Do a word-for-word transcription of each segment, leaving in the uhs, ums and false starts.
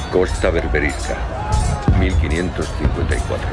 Costa Berberisca, mil quinientos cincuenta y cuatro.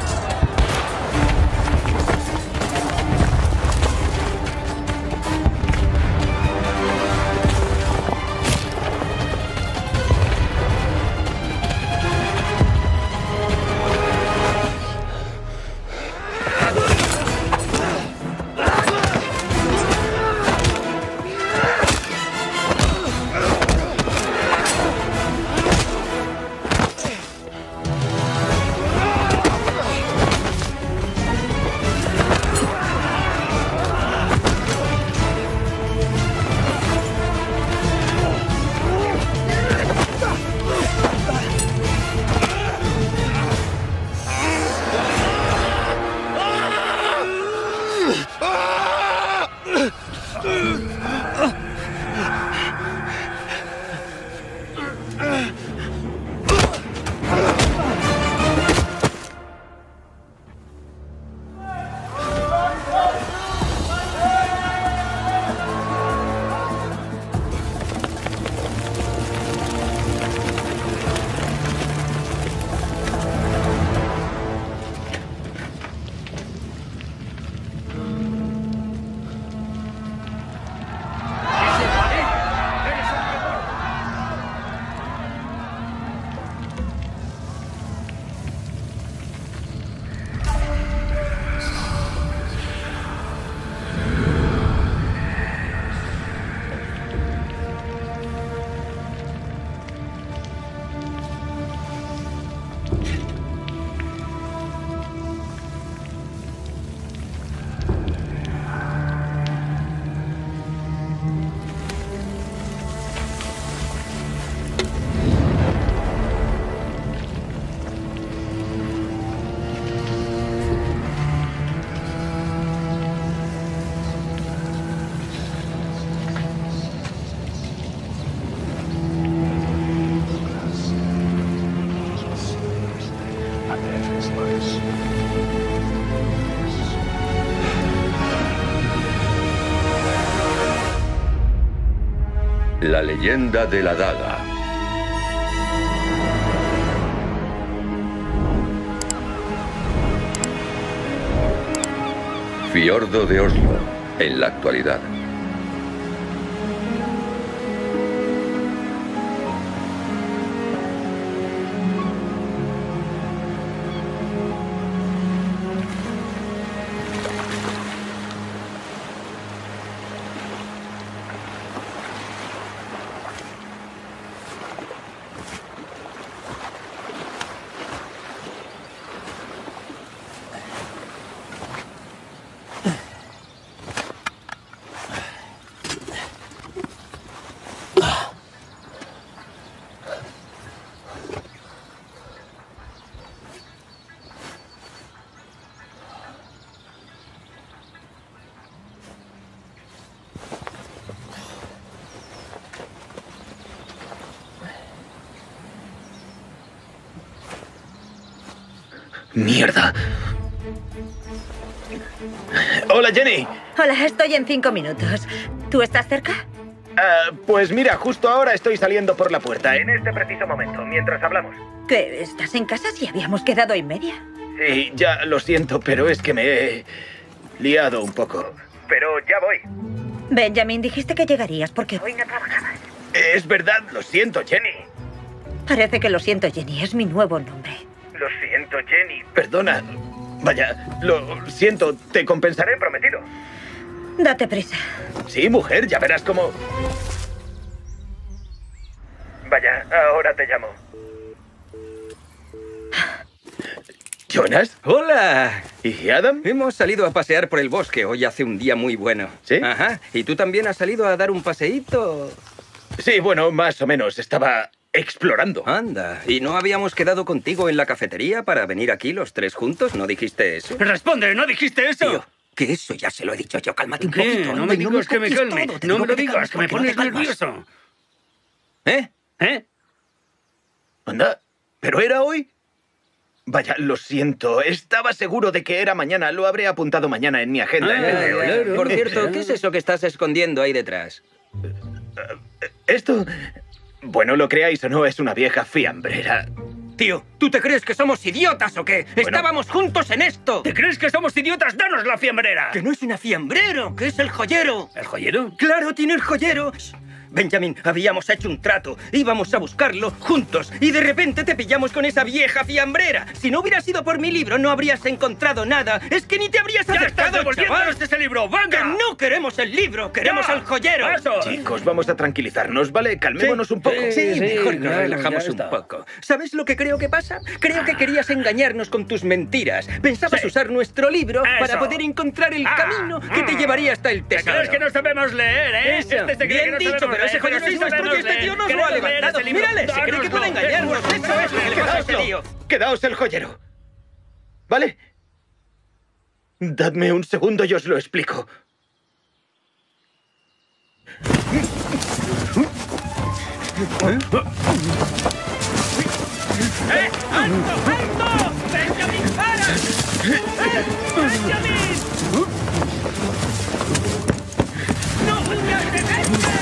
La leyenda de la daga. Fiordo de Oslo, en la actualidad. ¡Mierda! ¡Hola, Jenny! Hola, estoy en cinco minutos. ¿Tú estás cerca? Uh, pues mira, justo ahora estoy saliendo por la puerta, en este preciso momento, mientras hablamos. ¿Qué? ¿Estás en casa si habíamos quedado y media? Sí, ya lo siento, pero es que me he liado un poco. Pero ya voy. Benjamin, dijiste que llegarías porque hoy no trabajabas. Es verdad, lo siento, Jenny. Parece que lo siento, Jenny. Es mi nuevo nombre. Lo siento, Jenny. Perdona. Vaya, lo siento. Te compensaré, prometido. Date prisa. Sí, mujer, ya verás cómo... Vaya, ahora te llamo. ¿Jonas? ¡Hola! ¿Y Adam? Hemos salido a pasear por el bosque. Hoy hace un día muy bueno. ¿Sí? Ajá. ¿Y tú también has salido a dar un paseíto? Sí, bueno, más o menos. Estaba explorando. Anda. ¿Y no habíamos quedado contigo en la cafetería para venir aquí los tres juntos? ¿No dijiste eso? ¡Responde! ¿No dijiste eso? Tío, que eso ya se lo he dicho yo. Cálmate un ¿Qué? poquito. No me anda, digas que me copies calme. todo. Te No digo me lo te digas, calmes que me porque no te pones calmas. nervioso. ¿Eh? ¿Eh? Anda, ¿pero era hoy? Vaya, lo siento. Estaba seguro de que era mañana. Lo habré apuntado mañana en mi agenda. Ah, en vez de hoy. claro. Por cierto, ¿qué es eso que estás escondiendo ahí detrás? Esto... Bueno, lo creáis o no, es una vieja fiambrera. Tío, ¿tú te crees que somos idiotas o qué? Bueno. ¡Estábamos juntos en esto! ¿Te crees que somos idiotas? ¡Danos la fiambrera! ¡Que no es una fiambrero, que es el joyero! ¿El joyero? ¡Claro, tiene el joyero! Benjamin, habíamos hecho un trato. Íbamos a buscarlo juntos y de repente te pillamos con esa vieja fiambrera. Si no hubiera sido por mi libro, no habrías encontrado nada. Es que ni te habrías ¡Ya estás acercado, chaval. devolviéndonos ese libro! ¡Venga! ¡Que no queremos el libro! ¡Queremos ¡Ya! al joyero! ¡Paso! Chicos, vamos a tranquilizarnos, ¿vale? Calmémonos un poco. Sí, Sí, mejor nos claro, relajamos ya un está. poco. ¿Sabes lo que creo que pasa? Creo que querías engañarnos con tus mentiras. Pensabas Sí. usar nuestro libro Eso. para poder encontrar el Ah, camino que te mm. llevaría hasta el ¿Te tesoro. crees que no sabemos leer, eh? Eso. Este se cree Bien que no dicho, sabemos pero ese leer, joyero sí es nuestro sabemos y este leer. tío nos lo Queremos ha leer levantado. ese libro. Mírale, se cree que Dánoslo. puede engañarnos. Es Eso es lo que le pasa a este Quedaoslo. tío. Quedaos el joyero. ¿Vale? Dadme un segundo y os lo explico. ¡Eh! ¡Alto! ¡Alto! ¡Benjamin, para! ¡Eh! ¡Benjamin! ¡No huyas de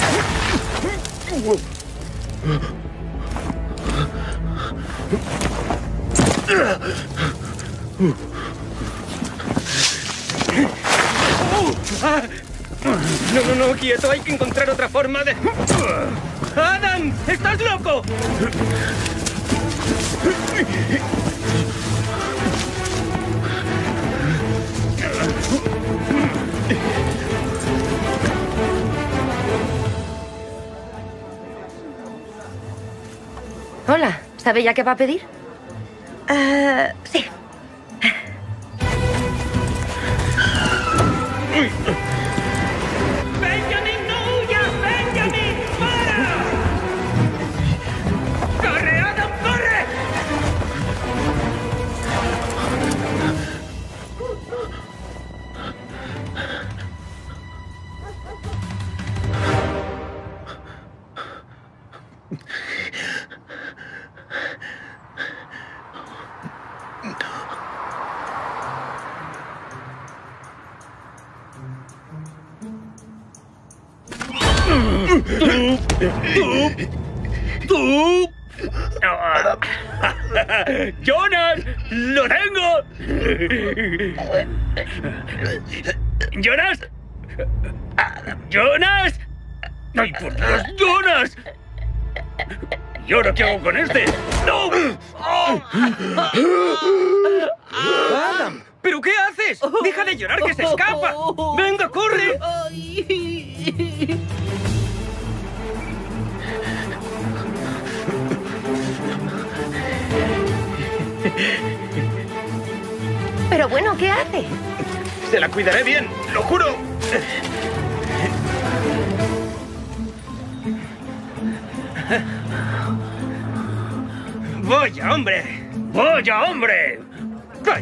No, no, no, quieto. Hay que encontrar otra forma de... ¡Adam! ¡Estás loco! Hola, ¿sabe ya qué va a pedir? Ah, sí. ¡Benjamin, no huyas! ¡Benjamin, para! ¡Corre, Adam, corre! ¡Tú! ¡Jonas! ¡Lo tengo! ¡Jonas! ¡Jonas! ¡Ay, por Dios! ¡Jonas! ¿Y ahora qué hago con este? ¡No! ¡Adam! ¿Pero qué haces? ¡Deja de llorar, que se escapa! ¡Venga, corre! Pero bueno, ¿qué hace? Se la cuidaré bien, lo juro. ¡Vaya, hombre! ¡Vaya, hombre! ¡Vaya!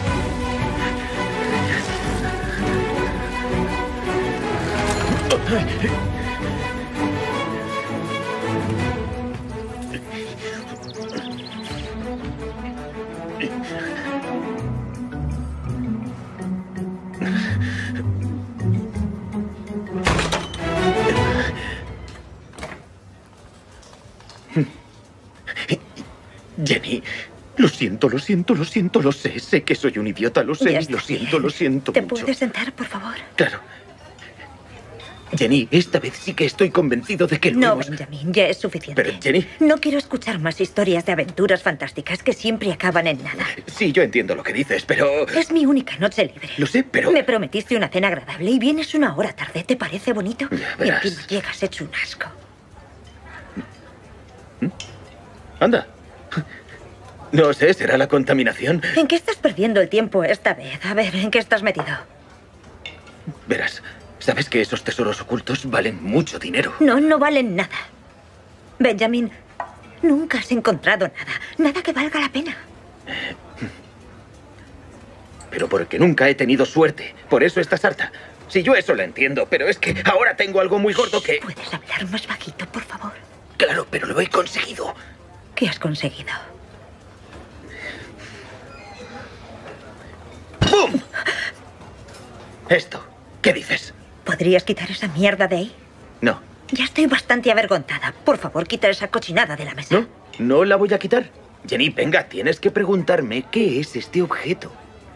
Jenny, lo siento, lo siento, lo siento, lo sé. Sé que soy un idiota, lo sé, Ya y está lo siento, bien. lo siento ¿Te mucho. puedes sentar, por favor? Claro. Jenny, esta vez sí que estoy convencido de que lo No, hemos... Benjamin, ya es suficiente. Pero, Jenny... No quiero escuchar más historias de aventuras fantásticas que siempre acaban en nada. Sí, yo entiendo lo que dices, pero... Es mi única noche libre. Lo sé, pero... Me prometiste una cena agradable y vienes una hora tarde. ¿Te parece bonito? Ya Y verás. encima llegas hecho un asco. Anda. No sé, ¿será la contaminación? ¿En qué estás perdiendo el tiempo esta vez? A ver, ¿en qué estás metido? Verás, ¿sabes que esos tesoros ocultos valen mucho dinero? No, no valen nada. Benjamin, nunca has encontrado nada. Nada que valga la pena. Pero porque nunca he tenido suerte. Por eso estás harta. Si yo eso lo entiendo, pero es que ahora tengo algo muy gordo que... ¿Puedes hablar más bajito, por favor? Claro, pero lo he conseguido. ¿Qué has conseguido? ¡Bum! Esto. ¿Qué dices? ¿Podrías quitar esa mierda de ahí? No, Ya estoy bastante avergonzada. Por favor, quita esa cochinada de la mesa. No, no la voy a quitar. Jenny, venga, tienes que preguntarme qué es este objeto.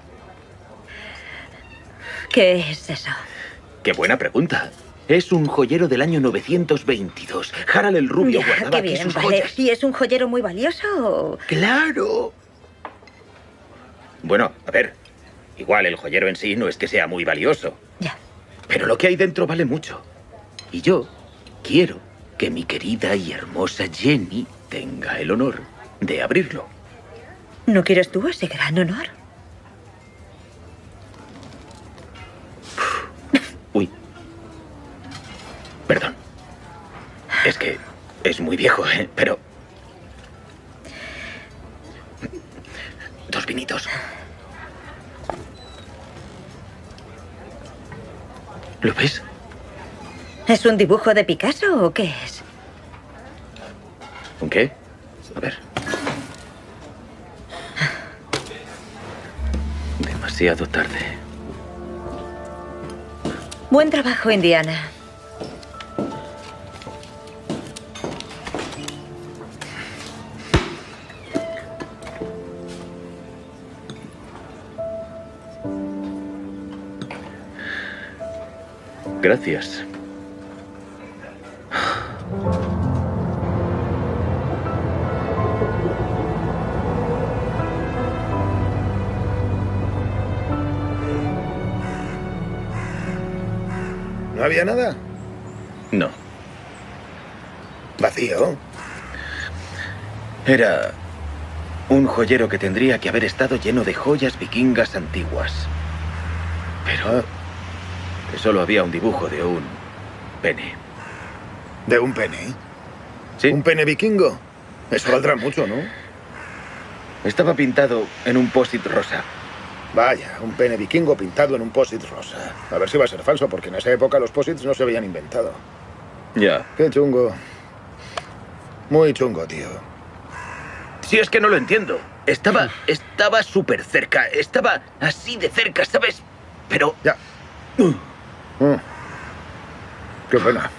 ¿Qué es eso? Qué buena pregunta. Es un joyero del año novecientos veintidós. Harald el Rubio Ya, guardaba qué aquí bien, sus vale. joyas. ¿Y es un joyero muy valioso o...? ¡Claro! Bueno, a ver. Igual el joyero en sí no es que sea muy valioso. Ya. Pero lo que hay dentro vale mucho. Y yo quiero que mi querida y hermosa Jenny tenga el honor de abrirlo. ¿No quieres tú ese gran honor? Uy. Perdón. Es que es muy viejo, ¿eh? Pero... Dos vinitos. ¿Lo ves? ¿Es un dibujo de Picasso o qué es? ¿Un qué? A ver. Demasiado tarde. Buen trabajo, Indiana. Gracias. ¿No había nada? No. Vacío. Era un joyero que tendría que haber estado lleno de joyas vikingas antiguas. Pero solo había un dibujo de un pene. ¿De un pene? Sí. ¿Un pene vikingo? Eso valdrá mucho, ¿no? Estaba pintado en un post-it rosa. Vaya, un pene vikingo pintado en un post-it rosa. A ver si va a ser falso, porque en esa época los post-its no se habían inventado. Ya. Qué chungo. Muy chungo, tío. Sí, es que no lo entiendo. Estaba... Estaba súper cerca. Estaba así de cerca, ¿sabes? Pero... Ya. Mm. Qué pena.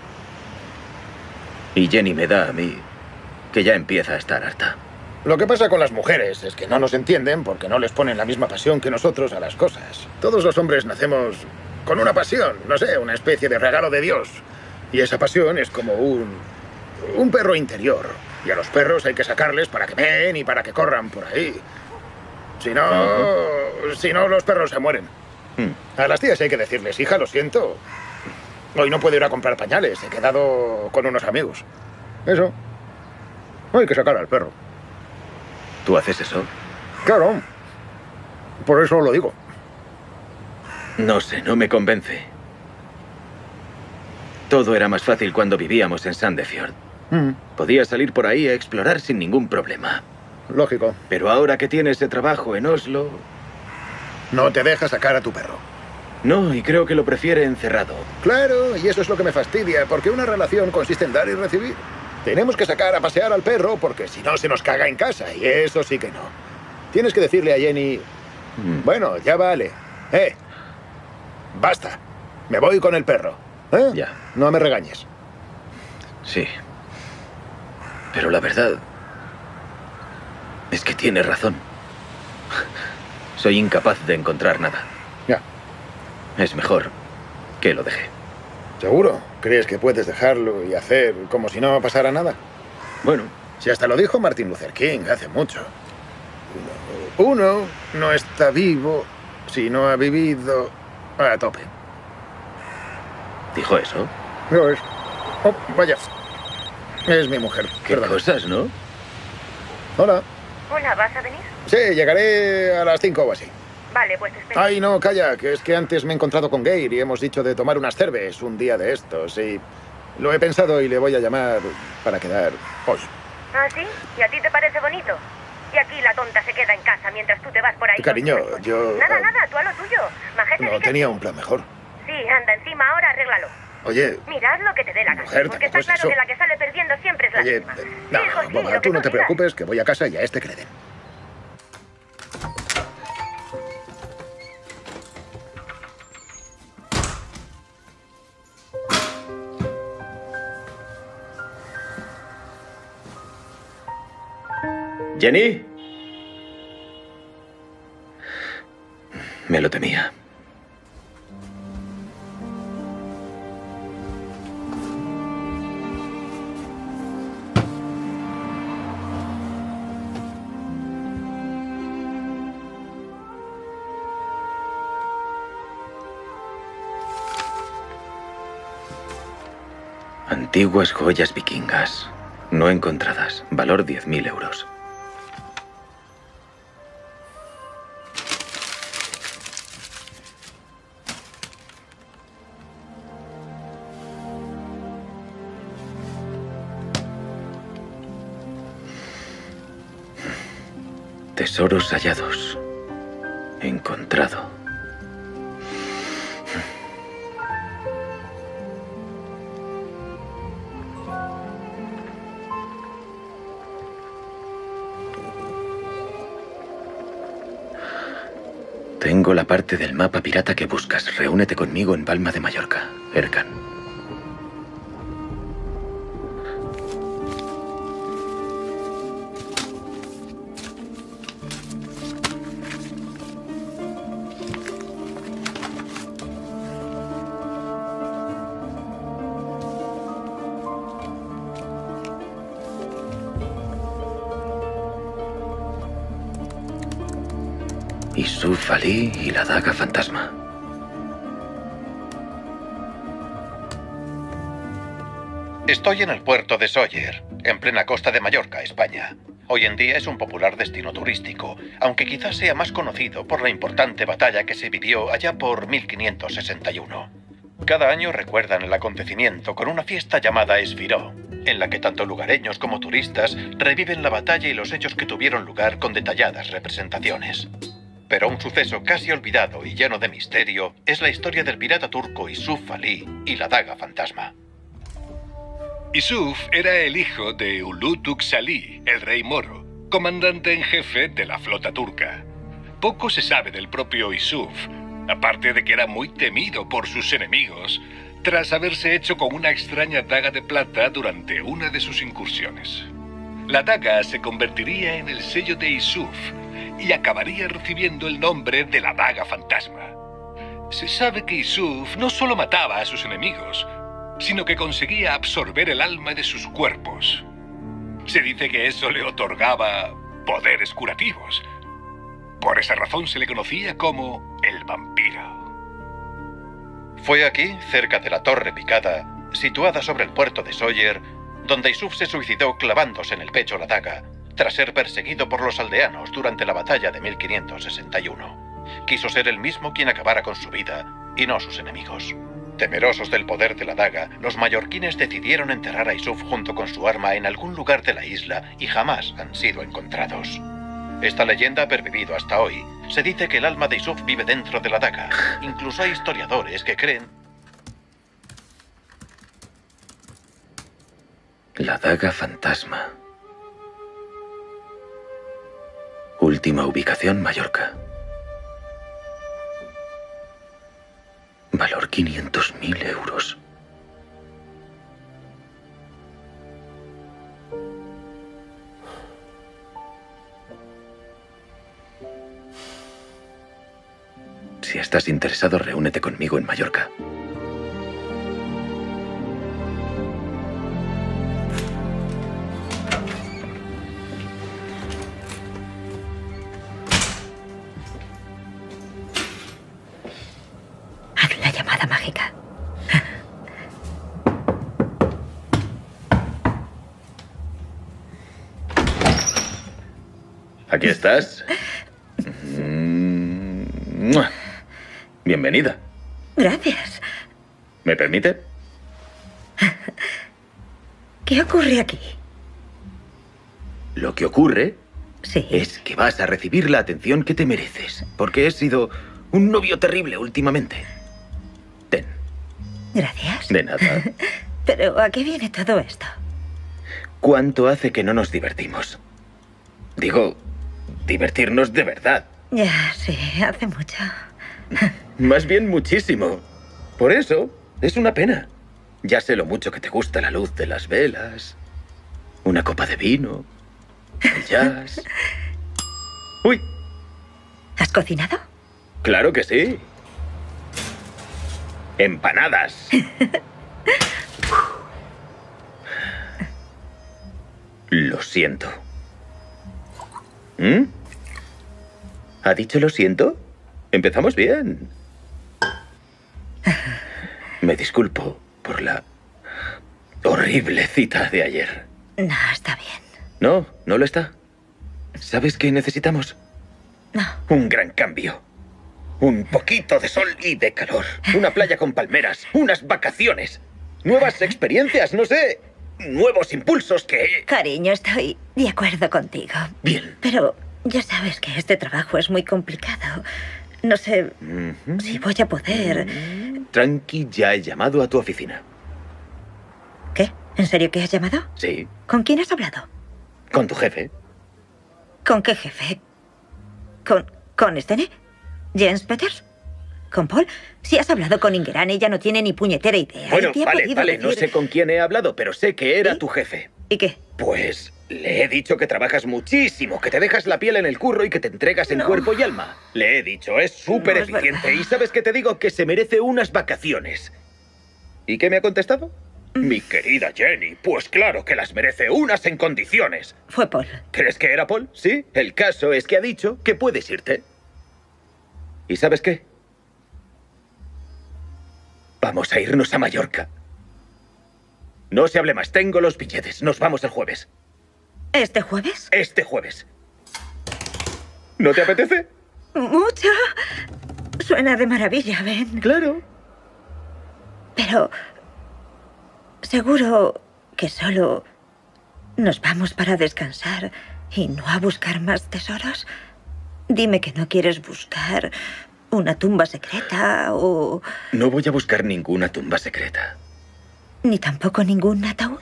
Y Jenny me da a mí que ya empieza a estar harta. Lo que pasa con las mujeres es que no nos entienden porque no les ponen la misma pasión que nosotros a las cosas. Todos los hombres nacemos con una pasión, no sé, una especie de regalo de Dios. Y esa pasión es como un... un perro interior. Y a los perros hay que sacarles para que meen y para que corran por ahí. Si no... Uh-huh. Si no, los perros se mueren. Hmm. A las tías hay que decirles, hija, lo siento. Hoy no puedo ir a comprar pañales, he quedado con unos amigos. Eso. Hay que sacar al perro. ¿Tú haces eso? Claro. Por eso lo digo. No sé, no me convence. Todo era más fácil cuando vivíamos en Sandefjord. Mm. Podía salir por ahí a explorar sin ningún problema. Lógico. Pero ahora que tienes ese trabajo en Oslo... No te deja sacar a tu perro. No, y creo que lo prefiere encerrado. Claro, y eso es lo que me fastidia, porque una relación consiste en dar y recibir. Tenemos que sacar a pasear al perro porque si no se nos caga en casa, y eso sí que no. Tienes que decirle a Jenny... Mm. Bueno, ya vale. Eh, basta. Me voy con el perro. ¿Eh? Ya. No me regañes. Sí. Pero la verdad... es que tiene razón. Soy incapaz de encontrar nada. Ya. Es mejor que lo deje. ¿Seguro? ¿Crees que puedes dejarlo y hacer como si no pasara nada? Bueno. Si hasta lo dijo Martin Luther King hace mucho. Uno, uno no está vivo si no ha vivido a tope. ¿Dijo eso? No es. Oh, vaya. Es mi mujer. Qué Perdón. cosas, ¿no? Hola. Hola, ¿vas a venir? Sí, llegaré a las cinco o así. Vale, pues te espero. Ay, no, calla, que es que antes me he encontrado con Geir y hemos dicho de tomar unas cervezas un día de estos y lo he pensado y le voy a llamar para quedar hoy. ¿Ah, sí? ¿Y a ti te parece bonito? Y aquí la tonta se queda en casa mientras tú te vas por ahí. Cariño, yo... Nada, nada, tú a lo tuyo. Majete, no, tenía un plan mejor. Sí, anda, encima ahora arréglalo. Oye... Mirad lo que te dé la gana, mujer, porque está pues claro eso. que la que sale perdiendo siempre es la Oye, misma. eh, no, sí, hijo, sí, Boba, lo tú que no te digas. preocupes, que voy a casa y a este que le den. ¿Jenny? Me lo temía. Antiguas joyas vikingas. No encontradas. Valor diez mil euros. Tesoros hallados. Encontrado. Tengo la parte del mapa pirata que buscas. Reúnete conmigo en Palma de Mallorca, Erkan. Yusuf Ali y la daga fantasma. Estoy en el puerto de Sóller, en plena costa de Mallorca, España. Hoy en día es un popular destino turístico, aunque quizás sea más conocido por la importante batalla que se vivió allá por mil quinientos sesenta y uno. Cada año recuerdan el acontecimiento con una fiesta llamada Esfiró, en la que tanto lugareños como turistas reviven la batalla y los hechos que tuvieron lugar con detalladas representaciones. Pero un suceso casi olvidado y lleno de misterio es la historia del pirata turco Yusuf Ali y la daga fantasma. Yusuf era el hijo de Ulutuk Salih, el rey moro, comandante en jefe de la flota turca. Poco se sabe del propio Yusuf, aparte de que era muy temido por sus enemigos, tras haberse hecho con una extraña daga de plata durante una de sus incursiones. La daga se convertiría en el sello de Yusuf y acabaría recibiendo el nombre de la daga fantasma. Se sabe que Yusuf no solo mataba a sus enemigos, sino que conseguía absorber el alma de sus cuerpos. Se dice que eso le otorgaba poderes curativos. Por esa razón se le conocía como el vampiro. Fue aquí, cerca de la Torre Picada, situada sobre el puerto de Sóller, donde Yusuf se suicidó clavándose en el pecho la daga, tras ser perseguido por los aldeanos durante la batalla de mil quinientos sesenta y uno. Quiso ser él mismo quien acabara con su vida, y no sus enemigos. Temerosos del poder de la daga, los mallorquines decidieron enterrar a Yusuf junto con su arma en algún lugar de la isla y jamás han sido encontrados. Esta leyenda ha pervivido hasta hoy. Se dice que el alma de Yusuf vive dentro de la daga. Incluso hay historiadores que creen... La daga fantasma. Última ubicación, Mallorca. Valor quinientos mil euros. Si estás interesado, reúnete conmigo en Mallorca. Haz la llamada mágica. ¿Aquí estás? ¡Mua! Bienvenida. Gracias. ¿Me permite? ¿Qué ocurre aquí? Lo que ocurre Sí. es que vas a recibir la atención que te mereces, porque he sido un novio terrible últimamente. Ten. Gracias. De nada. Pero ¿a qué viene todo esto? ¿Cuánto hace que no nos divertimos? Digo, divertirnos de verdad. Ya, sí, hace mucho. Más bien muchísimo. Por eso, es una pena. Ya sé lo mucho que te gusta la luz de las velas, una copa de vino el jazz. Uy, ¿Has cocinado? claro que sí. Empanadas. Lo siento. ¿Mm? ¿Ha dicho lo siento? Empezamos bien. Me disculpo por la horrible cita de ayer. No, está bien. No, no lo está. ¿Sabes qué necesitamos? No. Un gran cambio. Un poquito de sol y de calor. Una playa con palmeras. Unas vacaciones. Nuevas experiencias, no sé. Nuevos impulsos que... Cariño, estoy de acuerdo contigo. Bien. Pero ya sabes que este trabajo es muy complicado. No sé Ujú. si voy a poder... Tranqui, ya he llamado a tu oficina. ¿Qué? ¿En serio que has llamado? Sí, ¿Con quién has hablado? con tu jefe. ¿Con qué jefe? ¿Con... con Stene? ¿Jens Peters? ¿Con Paul? Si has hablado con Ingeran, ella no tiene ni puñetera idea. Bueno, Él te ha vale, podido vale, no decir- sé con quién he hablado, pero sé que era ¿Y? tu jefe. ¿Y qué? Pues le he dicho que trabajas muchísimo, que te dejas la piel en el curro y que te entregas en No. cuerpo y alma. Le he dicho, es súper No es eficiente. verdad. Y sabes que te digo que se merece unas vacaciones. ¿Y qué me ha contestado? Mm. Mi querida Jenny, pues claro que las merece unas en condiciones. Fue Paul. ¿Crees que era Paul? Sí. El caso es que ha dicho que puedes irte. ¿Y sabes qué? Vamos a irnos a Mallorca. No se hable más. Tengo los billetes. Nos vamos el jueves. ¿Este jueves? Este jueves. ¿No te apetece? Mucho. Suena de maravilla, Ben. Claro. Pero... seguro que solo nos vamos para descansar y no a buscar más tesoros. Dime que no quieres buscar una tumba secreta o... No voy a buscar ninguna tumba secreta. ni tampoco ningún ataúd.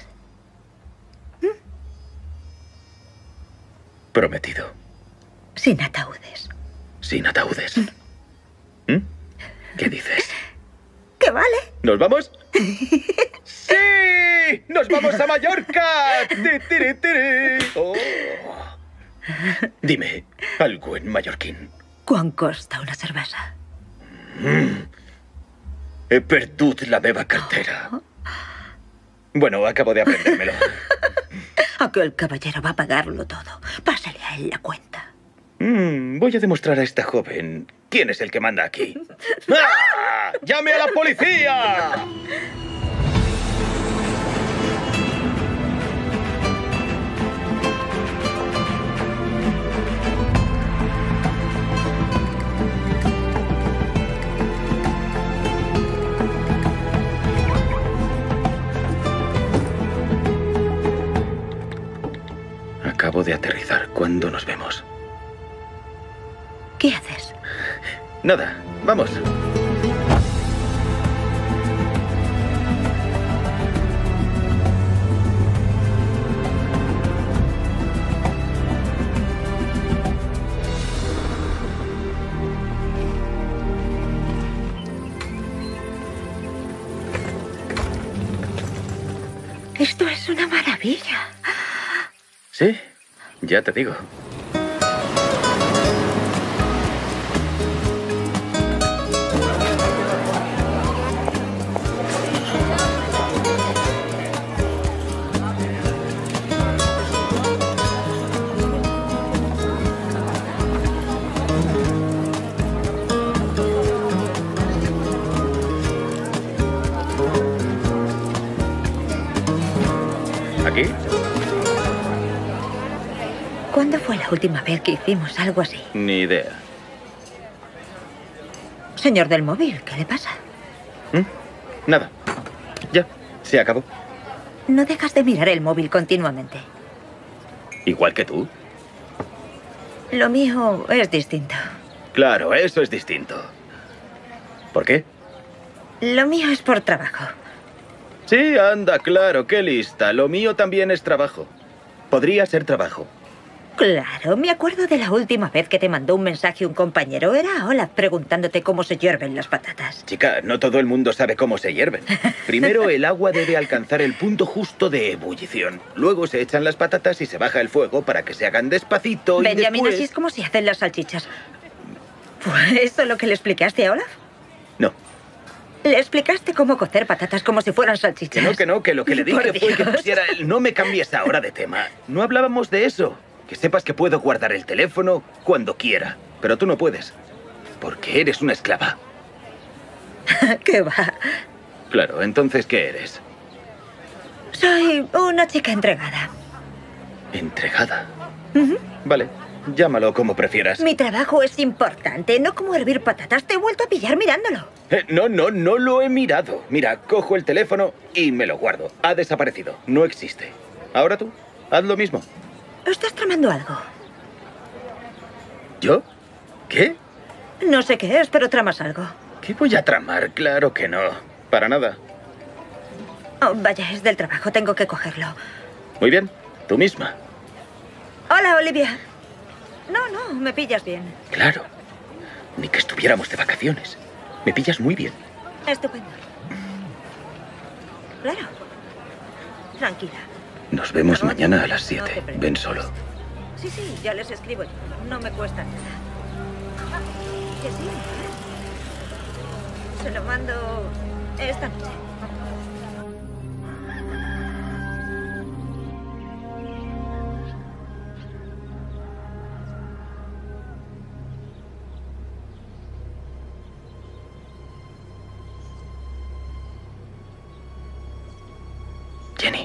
Prometido. Sin ataúdes. Sin ataúdes. ¿Mm? ¿Qué dices? ¿Qué vale? ¿Nos vamos? ¡Sí! ¡Nos vamos a Mallorca! ¡Ti, tiri, tiri! Oh. Dime, algo en mallorquín. ¿Cuán costa una cervesa? Mm. He perdut la meva cartera. Bueno, acabo de aprendérmelo. Aquel caballero va a pagarlo todo. Pásale a él la cuenta. Mm, voy a demostrar a esta joven quién es el que manda aquí. ¡Ah! ¡Llame a la policía! Acabo de aterrizar. ¿Cuándo nos vemos? ¿Qué haces? Nada, vamos. Esto es una maravilla. Sí, ya te digo. ¿Aquí? ¿Cuándo fue la última vez que hicimos algo así? Ni idea. Señor del móvil, ¿qué le pasa? ¿Mm? Nada. Ya, se acabó. No dejas de mirar el móvil continuamente. Igual que tú. Lo mío es distinto. Claro, eso es distinto. ¿Por qué? Lo mío es por trabajo. Sí, anda, claro, qué lista. Lo mío también es trabajo. Podría ser trabajo. Claro, me acuerdo de la última vez que te mandó un mensaje un compañero. Era Olaf preguntándote cómo se hierven las patatas. Chica, no todo el mundo sabe cómo se hierven. Primero el agua debe alcanzar el punto justo de ebullición. Luego se echan las patatas y se baja el fuego para que se hagan despacito y Benjamin, después... así es como se hacen las salchichas. ¿Fue eso lo que le explicaste a Olaf? No. Le explicaste cómo cocer patatas como si fueran salchichas. Que no, que no, que lo que le Por dije fue que Dios. pusiera el... No me cambies ahora de tema. No hablábamos de eso. Que sepas que puedo guardar el teléfono cuando quiera. Pero tú no puedes. Porque eres una esclava. ¿Qué va? Claro, entonces, ¿qué eres? Soy una chica entregada. ¿Entregada? Ujú. Vale, llámalo como prefieras. Mi trabajo es importante, no como hervir patatas. Te he vuelto a pillar mirándolo. Eh, no, no, no lo he mirado. Mira, cojo el teléfono y me lo guardo. Ha desaparecido. No existe. Ahora tú, haz lo mismo. ¿Estás tramando algo? ¿Yo? ¿Qué? No sé qué es, pero tramas algo. ¿Qué voy a tramar? Claro que no. Para nada. Oh, vaya, es del trabajo, tengo que cogerlo. Muy bien, tú misma. Hola, Olivia. No, no, me pillas bien. Claro. Ni que estuviéramos de vacaciones. Me pillas muy bien. Estupendo. Claro. Tranquila. Nos vemos Por favor, mañana a las no siete. te preocupes. Ven solo. Sí, sí, ya les escribo yo. No me cuesta nada. Que sí, ¿eh? Se lo mando esta noche. Jenny.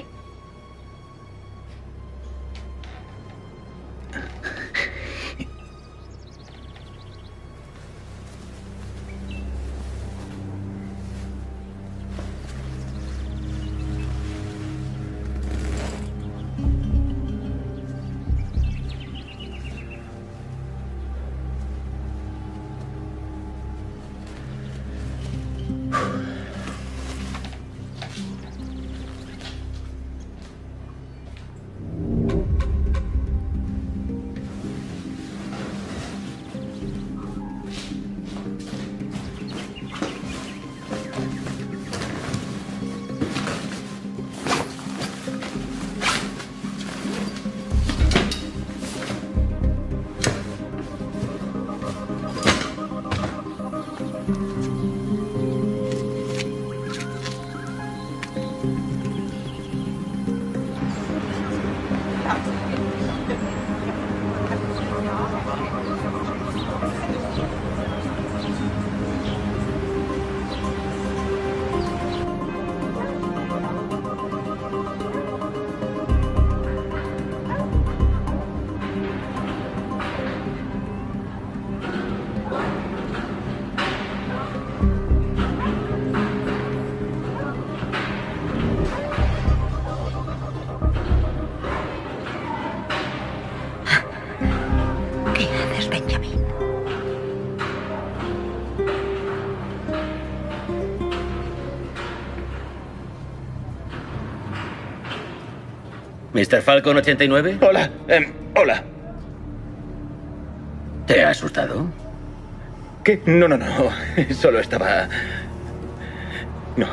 ¿Qué haces, Benjamin? ¿mister Falcon ochenta y nueve? Hola, em, hola. ¿Te ha asustado? ¿Qué? No, no, no. Solo estaba... No.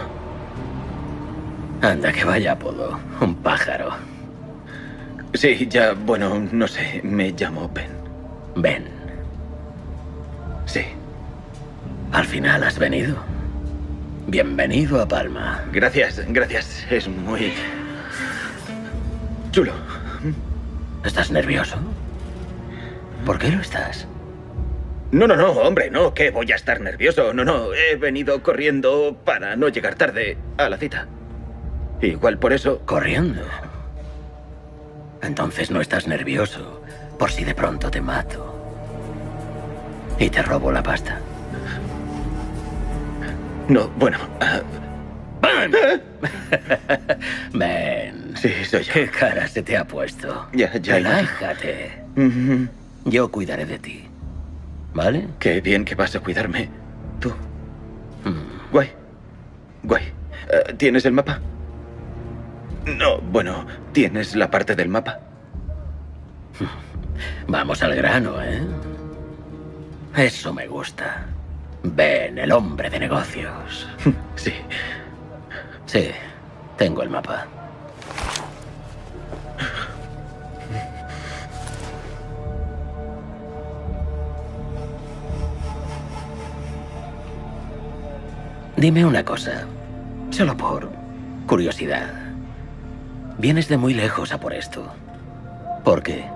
Anda, que vaya apodo. Un pájaro. Sí, ya, bueno, no sé. Me llamo Ben. Ben. Sí. Al final has venido. Bienvenido a Palma. Gracias, gracias. Es muy... chulo. ¿Estás nervioso? ¿Por qué lo estás? No, no, no, hombre, no, que voy a estar nervioso. No, no, he venido corriendo para no llegar tarde a la cita. Igual por eso... ¿Corriendo? Entonces no estás nervioso por si de pronto te mato. Y te robo la pasta. No, bueno... Uh... ¡Ben! Ben. Sí, soy yo. ¿Qué cara se te ha puesto? Ya, ya. Relájate. Uh-huh. Yo cuidaré de ti. ¿Vale? Qué bien que vas a cuidarme. Tú. Mm. Guay. Guay. Uh, ¿Tienes el mapa? No, bueno, ¿tienes la parte del mapa? Vamos al grano, ¿eh? Eso me gusta. Ben, el hombre de negocios. Sí. Sí, tengo el mapa. Dime una cosa, solo por curiosidad. Vienes de muy lejos a por esto. ¿Por qué?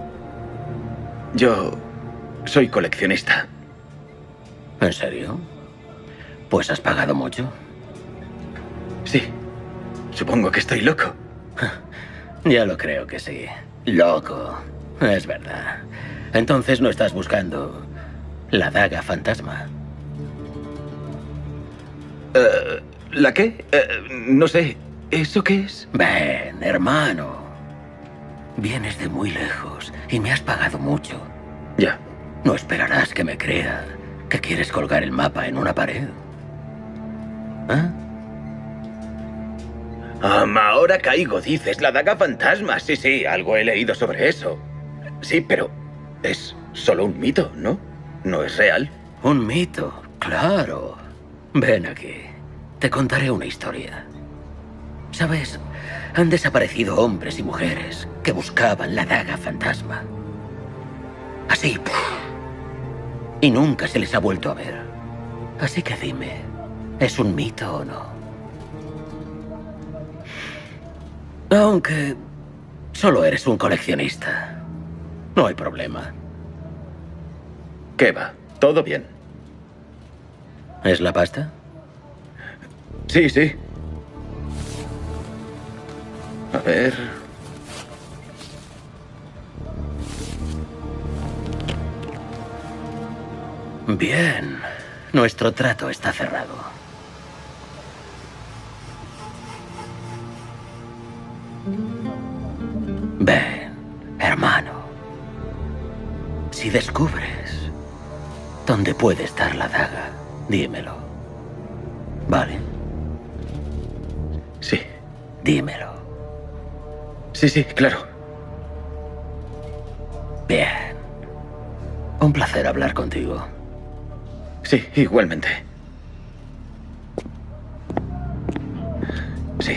Yo soy coleccionista. ¿En serio? Pues has pagado mucho. Sí. Supongo que estoy loco. Ya lo creo que sí. Loco. Es verdad. Entonces no estás buscando la daga fantasma. Uh, ¿La qué? Uh, no sé. ¿Eso qué es? Ven, hermano. Vienes de muy lejos y me has pagado mucho. Ya. No esperarás que me crea que quieres colgar el mapa en una pared. ¿Ah? Um, ahora caigo, dices. La daga fantasma. Sí, sí, algo he leído sobre eso. Sí, pero es solo un mito, ¿no? No es real. Un mito, claro. Ven aquí. Te contaré una historia. ¿Sabes? Han desaparecido hombres y mujeres que buscaban la daga fantasma. Así. Y nunca se les ha vuelto a ver. Así que dime, ¿es un mito o no? Aunque solo eres un coleccionista. No hay problema. ¿Qué va? Todo bien. ¿Es la pasta? Sí, sí. A ver... Bien. Nuestro trato está cerrado. Ven, hermano. Si descubres dónde puede estar la daga, dímelo. ¿Vale? Sí. Dímelo. Sí, sí, claro. Bien. Un placer hablar contigo. Sí, igualmente. Sí.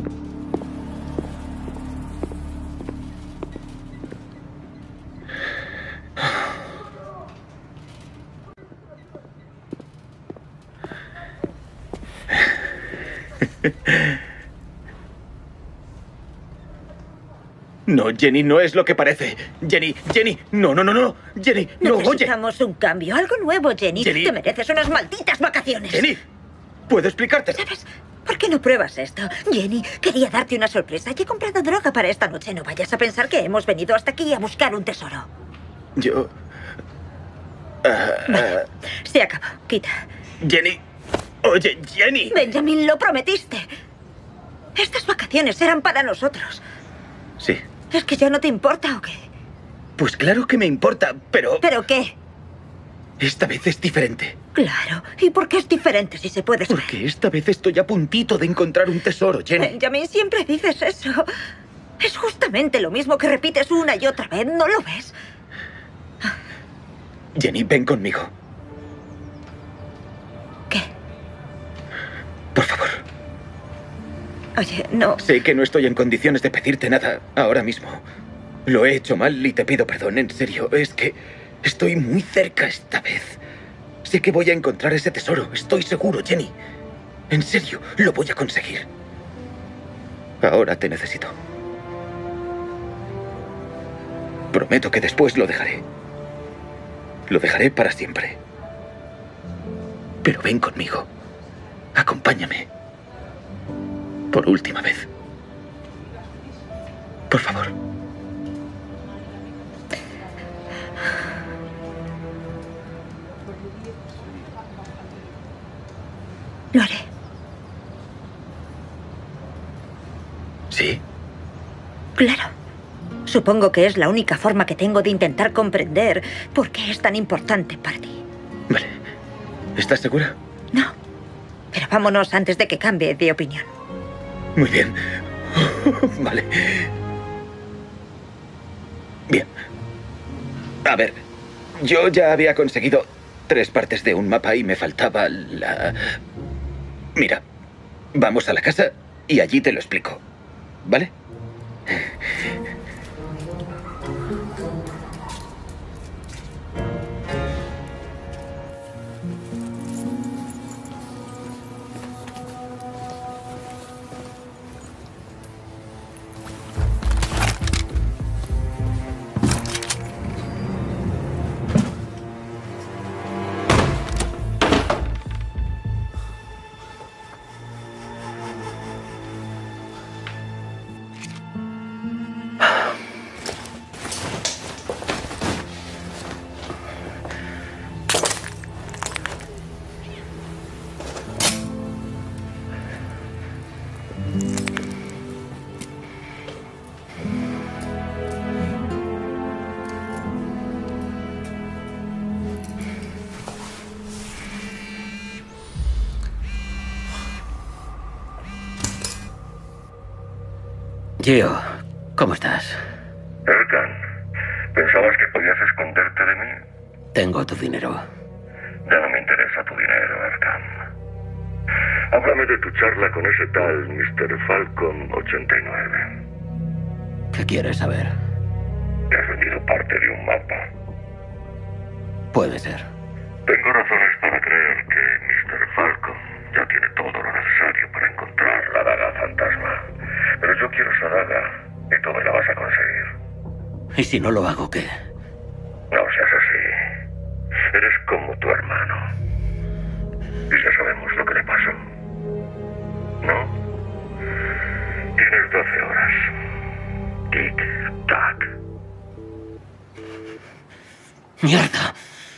No, Jenny, no es lo que parece. Jenny, Jenny, no, no, no, no. Jenny, no, oye. Necesitamos un cambio, algo nuevo, Jenny. Jenny. Te mereces unas malditas vacaciones. Jenny, ¿puedo explicarte? ¿Sabes? ¿Por qué no pruebas esto? Jenny, quería darte una sorpresa y he comprado droga para esta noche. No vayas a pensar que hemos venido hasta aquí a buscar un tesoro. Yo... Uh, Vale, se acabó. Quita. Jenny, oye, Jenny. Benjamin, lo prometiste. Estas vacaciones eran para nosotros. Sí. ¿Es que ya no te importa o qué? Pues claro que me importa, pero... ¿Pero qué? Esta vez es diferente. Claro. ¿Y por qué es diferente si se puede saber? Porque esta vez estoy a puntito de encontrar un tesoro, Jenny. Benjamin, siempre dices eso. Es justamente lo mismo que repites una y otra vez, ¿no lo ves? Jenny, ven conmigo. ¿Qué? Por favor. Oye, no... Sé que no estoy en condiciones de pedirte nada ahora mismo. Lo he hecho mal y te pido perdón, en serio. Es que estoy muy cerca esta vez. Sé que voy a encontrar ese tesoro, estoy seguro, Jenny. En serio, lo voy a conseguir. Ahora te necesito. Prometo que después lo dejaré. Lo dejaré para siempre. Pero ven conmigo. Acompáñame. Por última vez. Por favor. Lo haré. ¿Sí? Claro. Supongo que es la única forma que tengo de intentar comprender por qué es tan importante para ti. Vale. ¿Estás segura? No. Pero vámonos antes de que cambie de opinión. Muy bien. Vale. Bien. A ver, yo ya había conseguido tres partes de un mapa y me faltaba la... Mira, vamos a la casa y allí te lo explico, ¿vale? Gio, ¿cómo estás? Erkan, ¿pensabas que podías esconderte de mí? Tengo tu dinero. Ya no me interesa tu dinero, Erkan. Háblame de tu charla con ese tal mister Falcon ochenta y nueve. ¿Qué quieres saber? Te has vendido parte de un mapa. Puede ser. Tengo razones para creer que mister Falcon ya tiene todo lo necesario para encontrar la daga fantasma. Pero yo quiero esa daga y tú me la vas a conseguir. ¿Y si no lo hago, qué? No seas así. Eres como tu hermano. Y ya sabemos lo que le pasó. ¿No? Tienes doce horas. Tic-tac. ¡Mierda!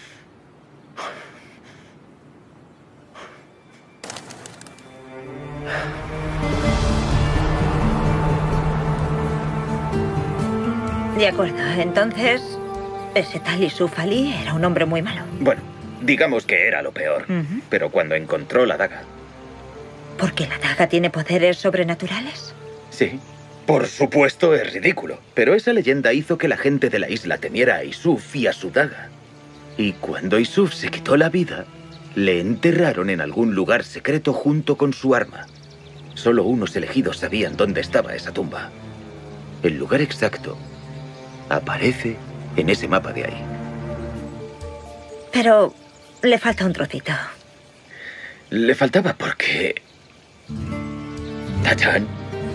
De acuerdo, entonces, ese tal Yusuf Ali era un hombre muy malo. Bueno, digamos que era lo peor. Uh-huh. Pero cuando encontró la daga... ¿Porque la daga tiene poderes sobrenaturales? Sí. Por supuesto, es ridículo. Pero esa leyenda hizo que la gente de la isla temiera a Yusuf y a su daga. Y cuando Yusuf se quitó la vida, le enterraron en algún lugar secreto junto con su arma. Solo unos elegidos sabían dónde estaba esa tumba. El lugar exacto aparece en ese mapa de ahí. Pero le falta un trocito. Le faltaba porque... Tachan.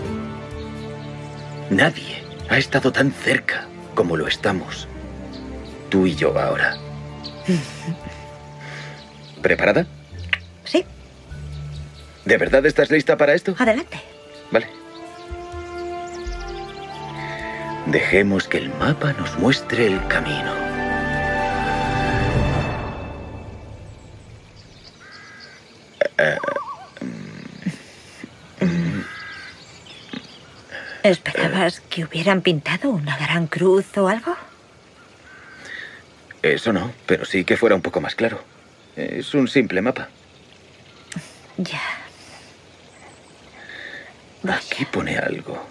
Nadie ha estado tan cerca como lo estamos tú y yo ahora. ¿Preparada? Sí. ¿De verdad estás lista para esto? Adelante. Vale. Dejemos que el mapa nos muestre el camino. ¿Esperabas que hubieran pintado una gran cruz o algo? Eso no, pero sí que fuera un poco más claro. Es un simple mapa. Ya. Aquí pone algo.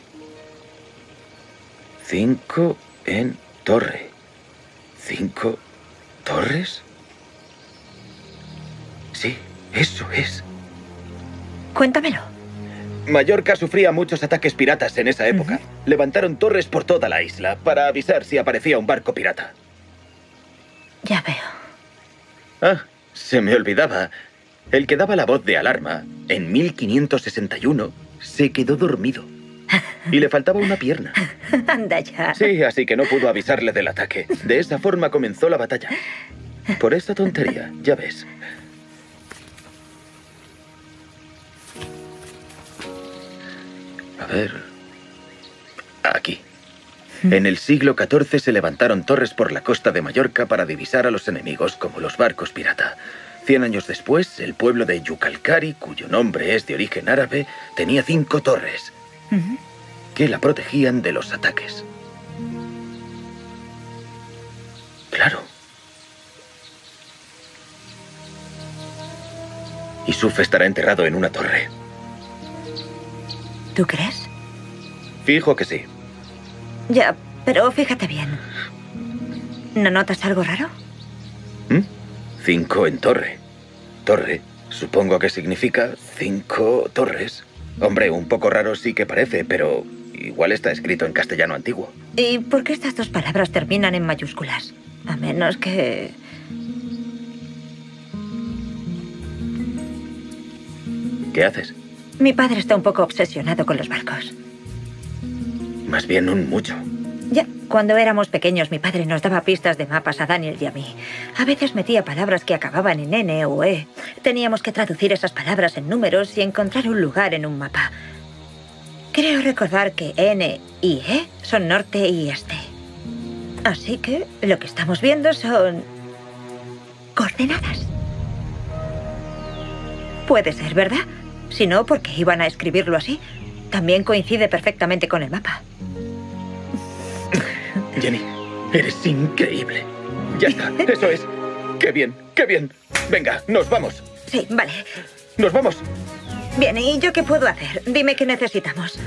Cinco en torre. ¿Cinco torres? Sí, eso es. Cuéntamelo. Mallorca sufría muchos ataques piratas en esa época. Uh-huh. Levantaron torres por toda la isla para avisar si aparecía un barco pirata. Ya veo. Ah, se me olvidaba. El que daba la voz de alarma, en mil quinientos sesenta y uno, se quedó dormido. Y le faltaba una pierna. Anda ya. Sí, así que no pudo avisarle del ataque. De esa forma comenzó la batalla. Por esta tontería, ya ves. A ver... Aquí. En el siglo catorce se levantaron torres por la costa de Mallorca para divisar a los enemigos como los barcos pirata. Cien años después, el pueblo de Yucalcari, cuyo nombre es de origen árabe, tenía cinco torres uh-huh. que la protegían de los ataques. Claro. Yusuf estará enterrado en una torre. ¿Tú crees? Fijo que sí. Ya, pero fíjate bien. ¿No notas algo raro? ¿Mm? Cinco en torre. Torre. Supongo que significa cinco torres. Hombre, un poco raro sí que parece, pero igual está escrito en castellano antiguo. ¿Y por qué estas dos palabras terminan en mayúsculas? A menos que... ¿Qué haces? Mi padre está un poco obsesionado con los barcos. Más bien un mucho. Ya, cuando éramos pequeños mi padre nos daba pistas de mapas a Daniel y a mí. A veces metía palabras que acababan en N o E. Teníamos que traducir esas palabras en números y encontrar un lugar en un mapa. Creo recordar que N y E son norte y este. Así que lo que estamos viendo son... coordenadas. Puede ser, ¿verdad? Si no, ¿por qué iban a escribirlo así? También coincide perfectamente con el mapa. Jenny, eres increíble. Ya está, eso es. ¡Qué bien, qué bien! Venga, nos vamos. Sí, vale. ¡Nos vamos! Bien, ¿y yo qué puedo hacer? Dime qué necesitamos.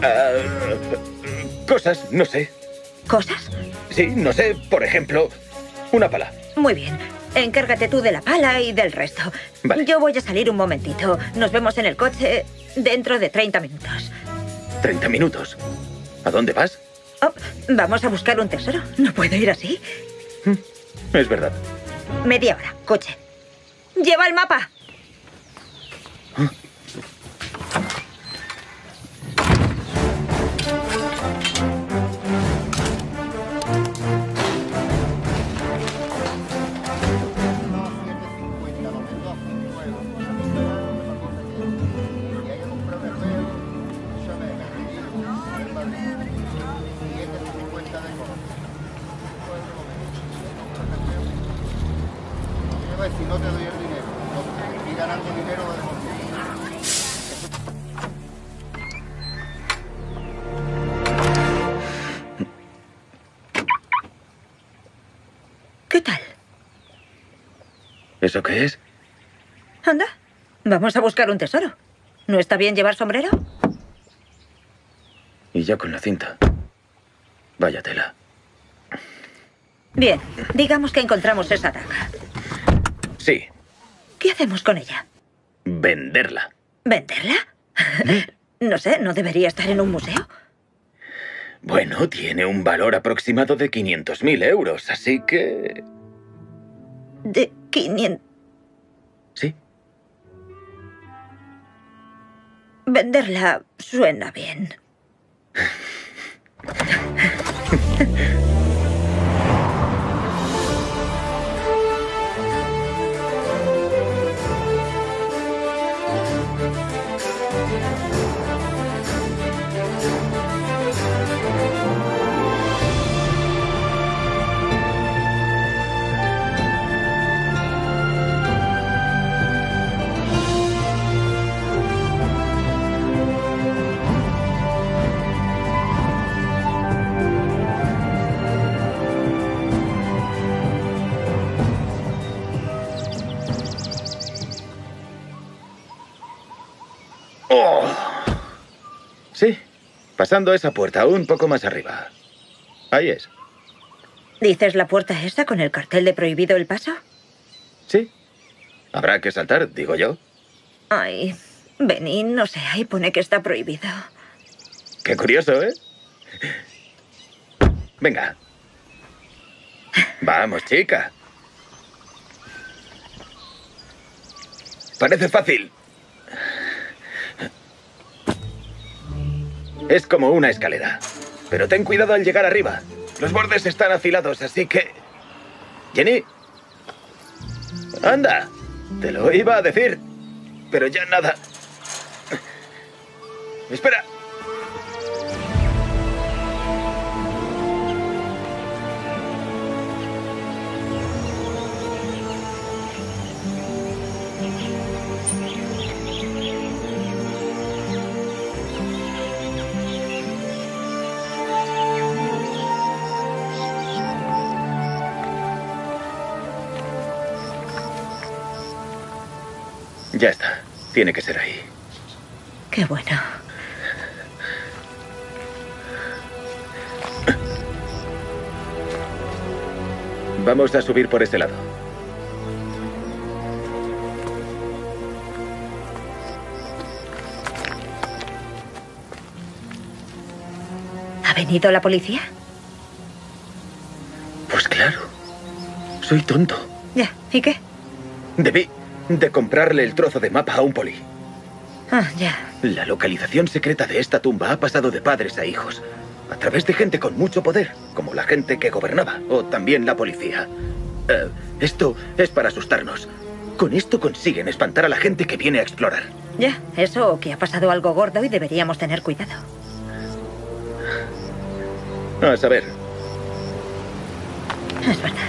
Uh, cosas, no sé. ¿Cosas? Sí, no sé, por ejemplo, una pala. Muy bien. Encárgate tú de la pala y del resto. Vale. Yo voy a salir un momentito. Nos vemos en el coche dentro de treinta minutos. ¿treinta minutos? ¿A dónde vas? Oh, vamos a buscar un tesoro. No puedo ir así. Es verdad. Media hora, coche. ¡Lleva el mapa! Si no te doy el dinero, no, y ganando dinero lo dejo. ¿Qué tal? ¿Eso qué es? Anda, vamos a buscar un tesoro. ¿No está bien llevar sombrero? Y ya con la cinta. Vaya tela. Bien, digamos que encontramos esa daga. Sí. ¿Qué hacemos con ella? Venderla. ¿Venderla? No sé, ¿no debería estar en un museo? Bueno, tiene un valor aproximado de quinientos mil euros, así que... ¿De quinientos? Sí. Venderla suena bien. Oh. Sí, pasando esa puerta un poco más arriba. Ahí es. ¿Dices la puerta esa con el cartel de prohibido el paso? Sí. Habrá que saltar, digo yo. Ay, Benny, no sé, ahí pone que está prohibido. Qué curioso, ¿eh? Venga. Vamos, chica. Parece fácil. Es como una escalera. Pero ten cuidado al llegar arriba. Los bordes están afilados, así que... Jenny. Anda. Te lo iba a decir. Pero ya nada. Espera. Ya está. Tiene que ser ahí. Qué bueno. Vamos a subir por ese lado. ¿Ha venido la policía? Pues claro. Soy tonto. Ya, ¿y qué? Debí de comprarle el trozo de mapa a un poli. Ah, ya. La localización secreta de esta tumba ha pasado de padres a hijos, a través de gente con mucho poder, como la gente que gobernaba, o también la policía. Eh, esto es para asustarnos. Con esto consiguen espantar a la gente que viene a explorar. Ya, eso o que ha pasado algo gordo y deberíamos tener cuidado. A saber. Es verdad.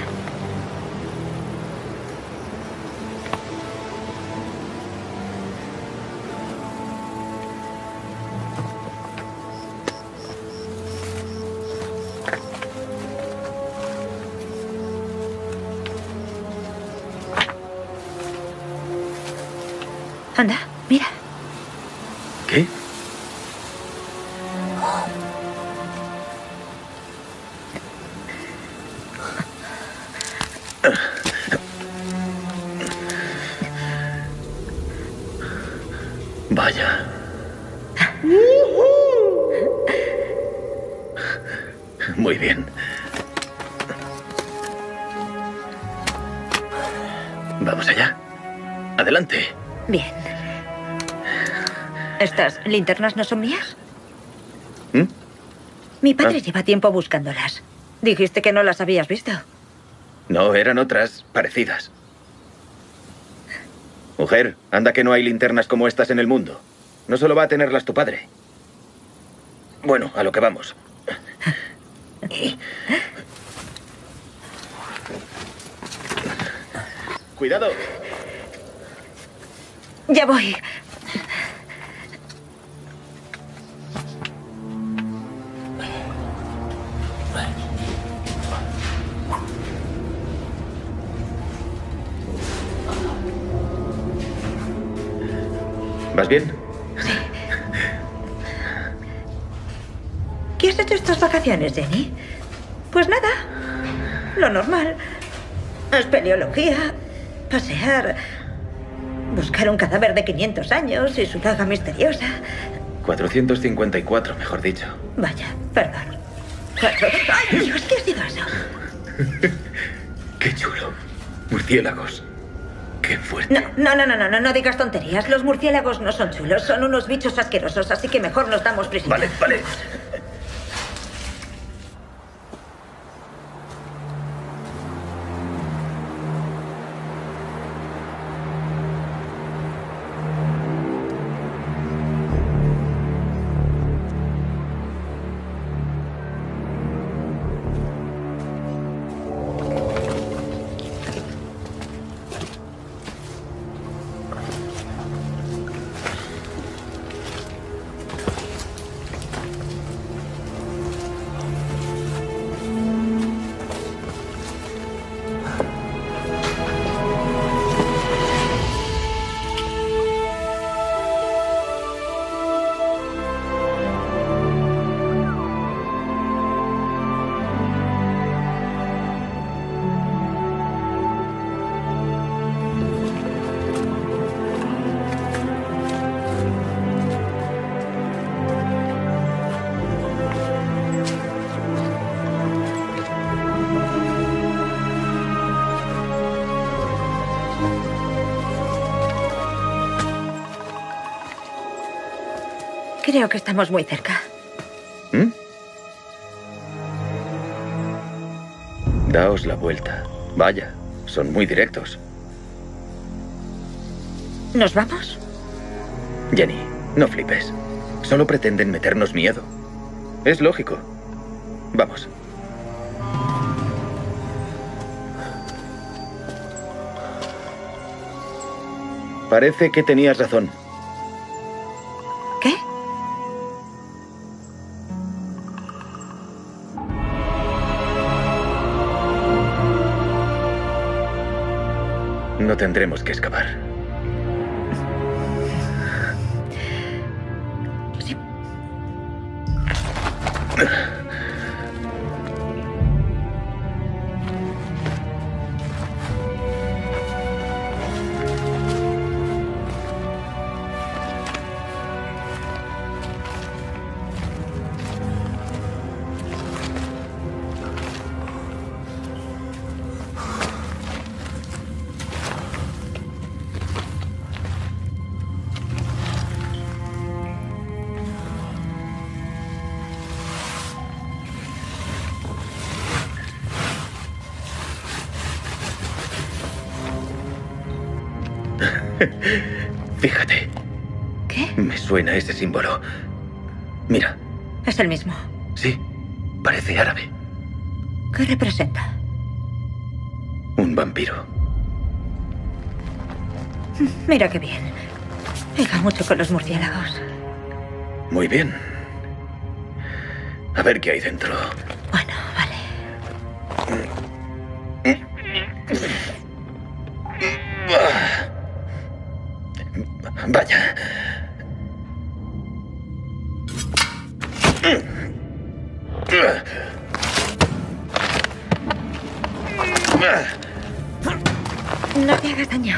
Anda, mira. ¿Qué? Vaya. Muy bien. Vamos allá. Adelante. Bien. ¿Estas linternas no son mías? ¿Mm? Mi padre Ah. lleva tiempo buscándolas. Dijiste que no las habías visto. No, eran otras parecidas. Mujer, anda que no hay linternas como estas en el mundo. No solo va a tenerlas tu padre. Bueno, a lo que vamos. Cuidado. Ya voy. ¿Vas bien? ¿Qué has hecho estas vacaciones, Jenny? Pues nada, lo normal. Espeleología, pasear, buscar un cadáver de quinientos años y su daga misteriosa. cuatrocientos cincuenta y cuatro, mejor dicho. Vaya, perdón. Cuatro. ¡Ay, Dios! ¿Qué ha sido eso? Qué chulo. Murciélagos. Qué fuerte. No, no, no, no, no, no, no digas tonterías. Los murciélagos no son chulos, son unos bichos asquerosos, así que mejor nos damos prisa. Vale, vale. Creo que estamos muy cerca. ¿Mm? Daos la vuelta. Vaya, son muy directos. ¿Nos vamos? Jenny, no flipes. Solo pretenden meternos miedo. Es lógico. Vamos. Parece que tenías razón. ¿Qué? No tendremos que escapar. Sí. Fíjate. ¿Qué? Me suena ese símbolo. Mira. Es el mismo. Sí, parece árabe. ¿Qué representa? Un vampiro. Mira qué bien. Pega mucho con los murciélagos. Muy bien. A ver qué hay dentro. Bueno, vale. Vaya. No te hagas daño.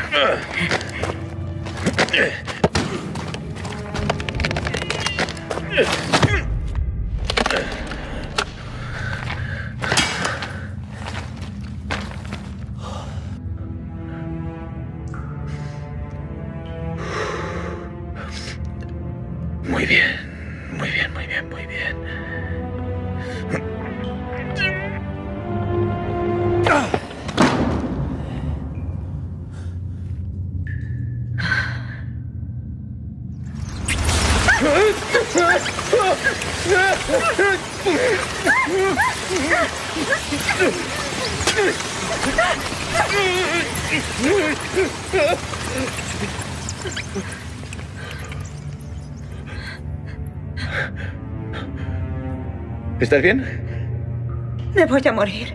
Muy bien, muy bien, muy bien, muy bien. ¿Estás bien? Me voy a morir.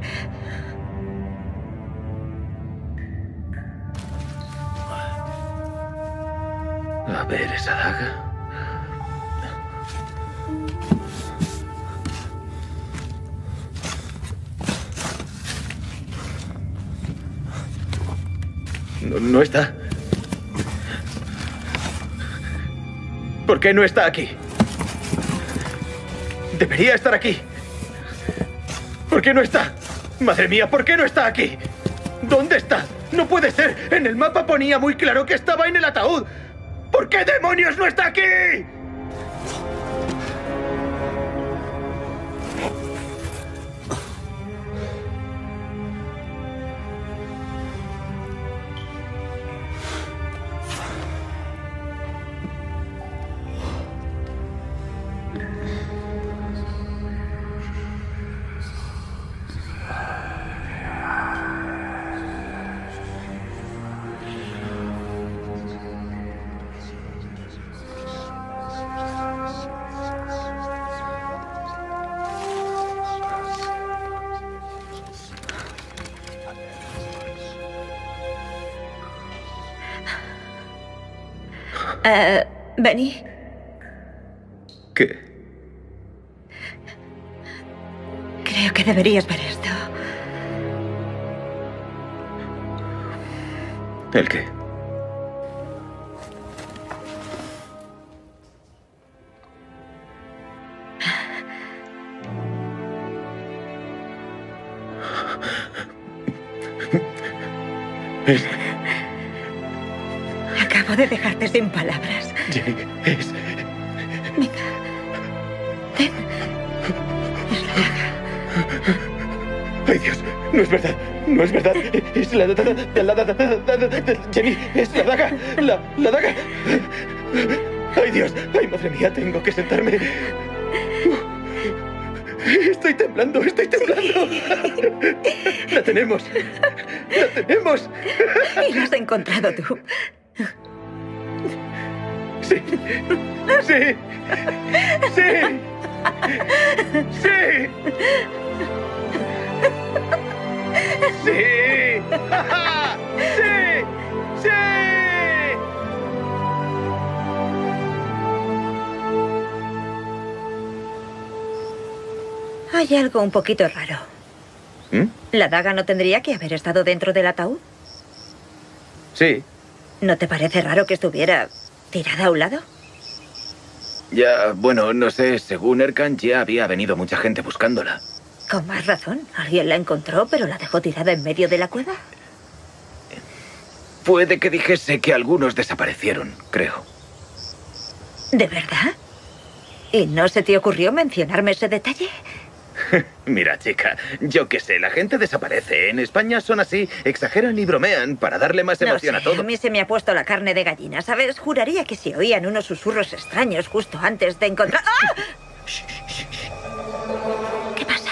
A ver esa daga. No, no está. ¿Por qué no está aquí? Debería estar aquí. ¿Por qué no está? Madre mía, ¿por qué no está aquí? ¿Dónde está? No puede ser. En el mapa ponía muy claro que estaba en el ataúd. ¿Por qué demonios no está aquí? Uh, Benny. ¿Qué? Creo que deberías ver esto. ¿El qué? Es... Acabo de dejarte sin palabras. Jenny, es... Venga. Ven. Es la daga. ¡Ay, Dios! No es verdad. No es verdad. Es la daga. La daga. Jenny, es la daga. La, la daga. ¡Ay, Dios! ¡Ay, madre mía! Tengo que sentarme. Estoy temblando, estoy temblando. La tenemos. La tenemos. Y la has encontrado tú. Sí. Sí. Sí. Sí. Sí. Sí. Sí. Hay algo un poquito raro. ¿Mm? ¿La daga no tendría que haber estado dentro del ataúd? Sí. ¿No te parece raro que estuviera tirada a un lado? Ya, bueno, no sé. Según Erkan, ya había venido mucha gente buscándola. Con más razón. Alguien la encontró, pero la dejó tirada en medio de la cueva. Puede que dijese que algunos desaparecieron, creo. ¿De verdad? ¿Y no se te ocurrió mencionarme ese detalle? Mira, chica, yo qué sé, la gente desaparece. En España son así, exageran y bromean para darle más No emoción sé, a todo. a mí se me ha puesto la carne de gallina, ¿sabes? Juraría que si oían unos susurros extraños justo antes de encontrar... ¡Ah! ¿Qué pasa?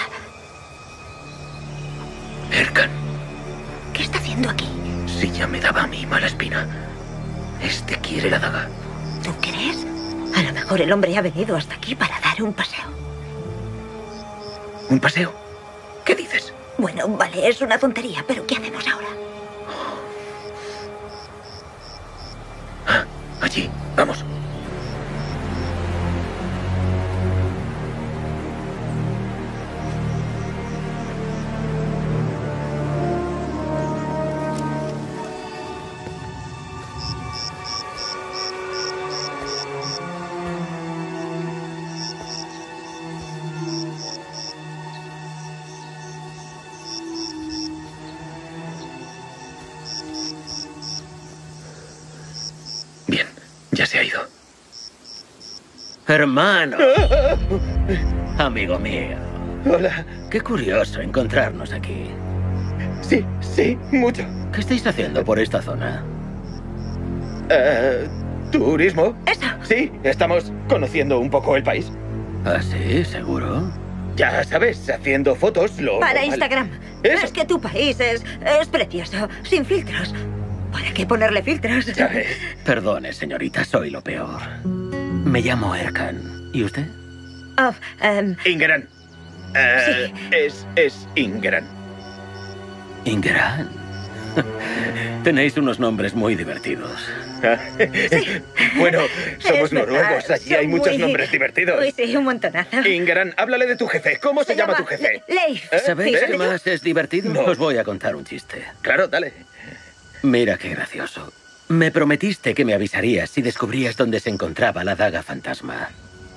Erkan. ¿Qué está haciendo aquí? Si ya me daba a mí mala espina. Este quiere la daga. ¿Tú crees? A lo mejor el hombre ha venido hasta aquí para dar un paseo. ¿Un paseo? ¿Qué dices? Bueno, vale, es una tontería, pero ¿qué hacemos ahora? Ah, allí, vamos. Bien, ya se ha ido. Hermano. Amigo mío. Hola. Qué curioso encontrarnos aquí. Sí, sí, mucho. ¿Qué estáis haciendo por esta zona? Eh, ¿Turismo? ¿Eso? Sí, estamos conociendo un poco el país. ¿Ah, sí? ¿Seguro? Ya sabes, haciendo fotos, lo Para normal. Instagram. Eso. Es que tu país es, es precioso, sin filtros. ¿Para qué ponerle filtros? Ya ves. Perdone, señorita, soy lo peor. Me llamo Erkan. ¿Y usted? Oh, em, Ingeran. Eh, Es, es Ingeran. Ingeran. Tenéis unos nombres muy divertidos. Bueno, somos es verdad, noruegos. Allí son hay muchos muy- nombres divertidos. Uy, sí, un montonazo. Ingeran, háblale de tu jefe. ¿Cómo se, llama, tu jefe? Le- Leif. ¿Eh? ¿Sabéis ¿Eh? qué más es divertido? No. Os voy a contar un chiste. Claro, dale. Mira qué gracioso. Me prometiste que me avisarías si descubrías dónde se encontraba la daga fantasma.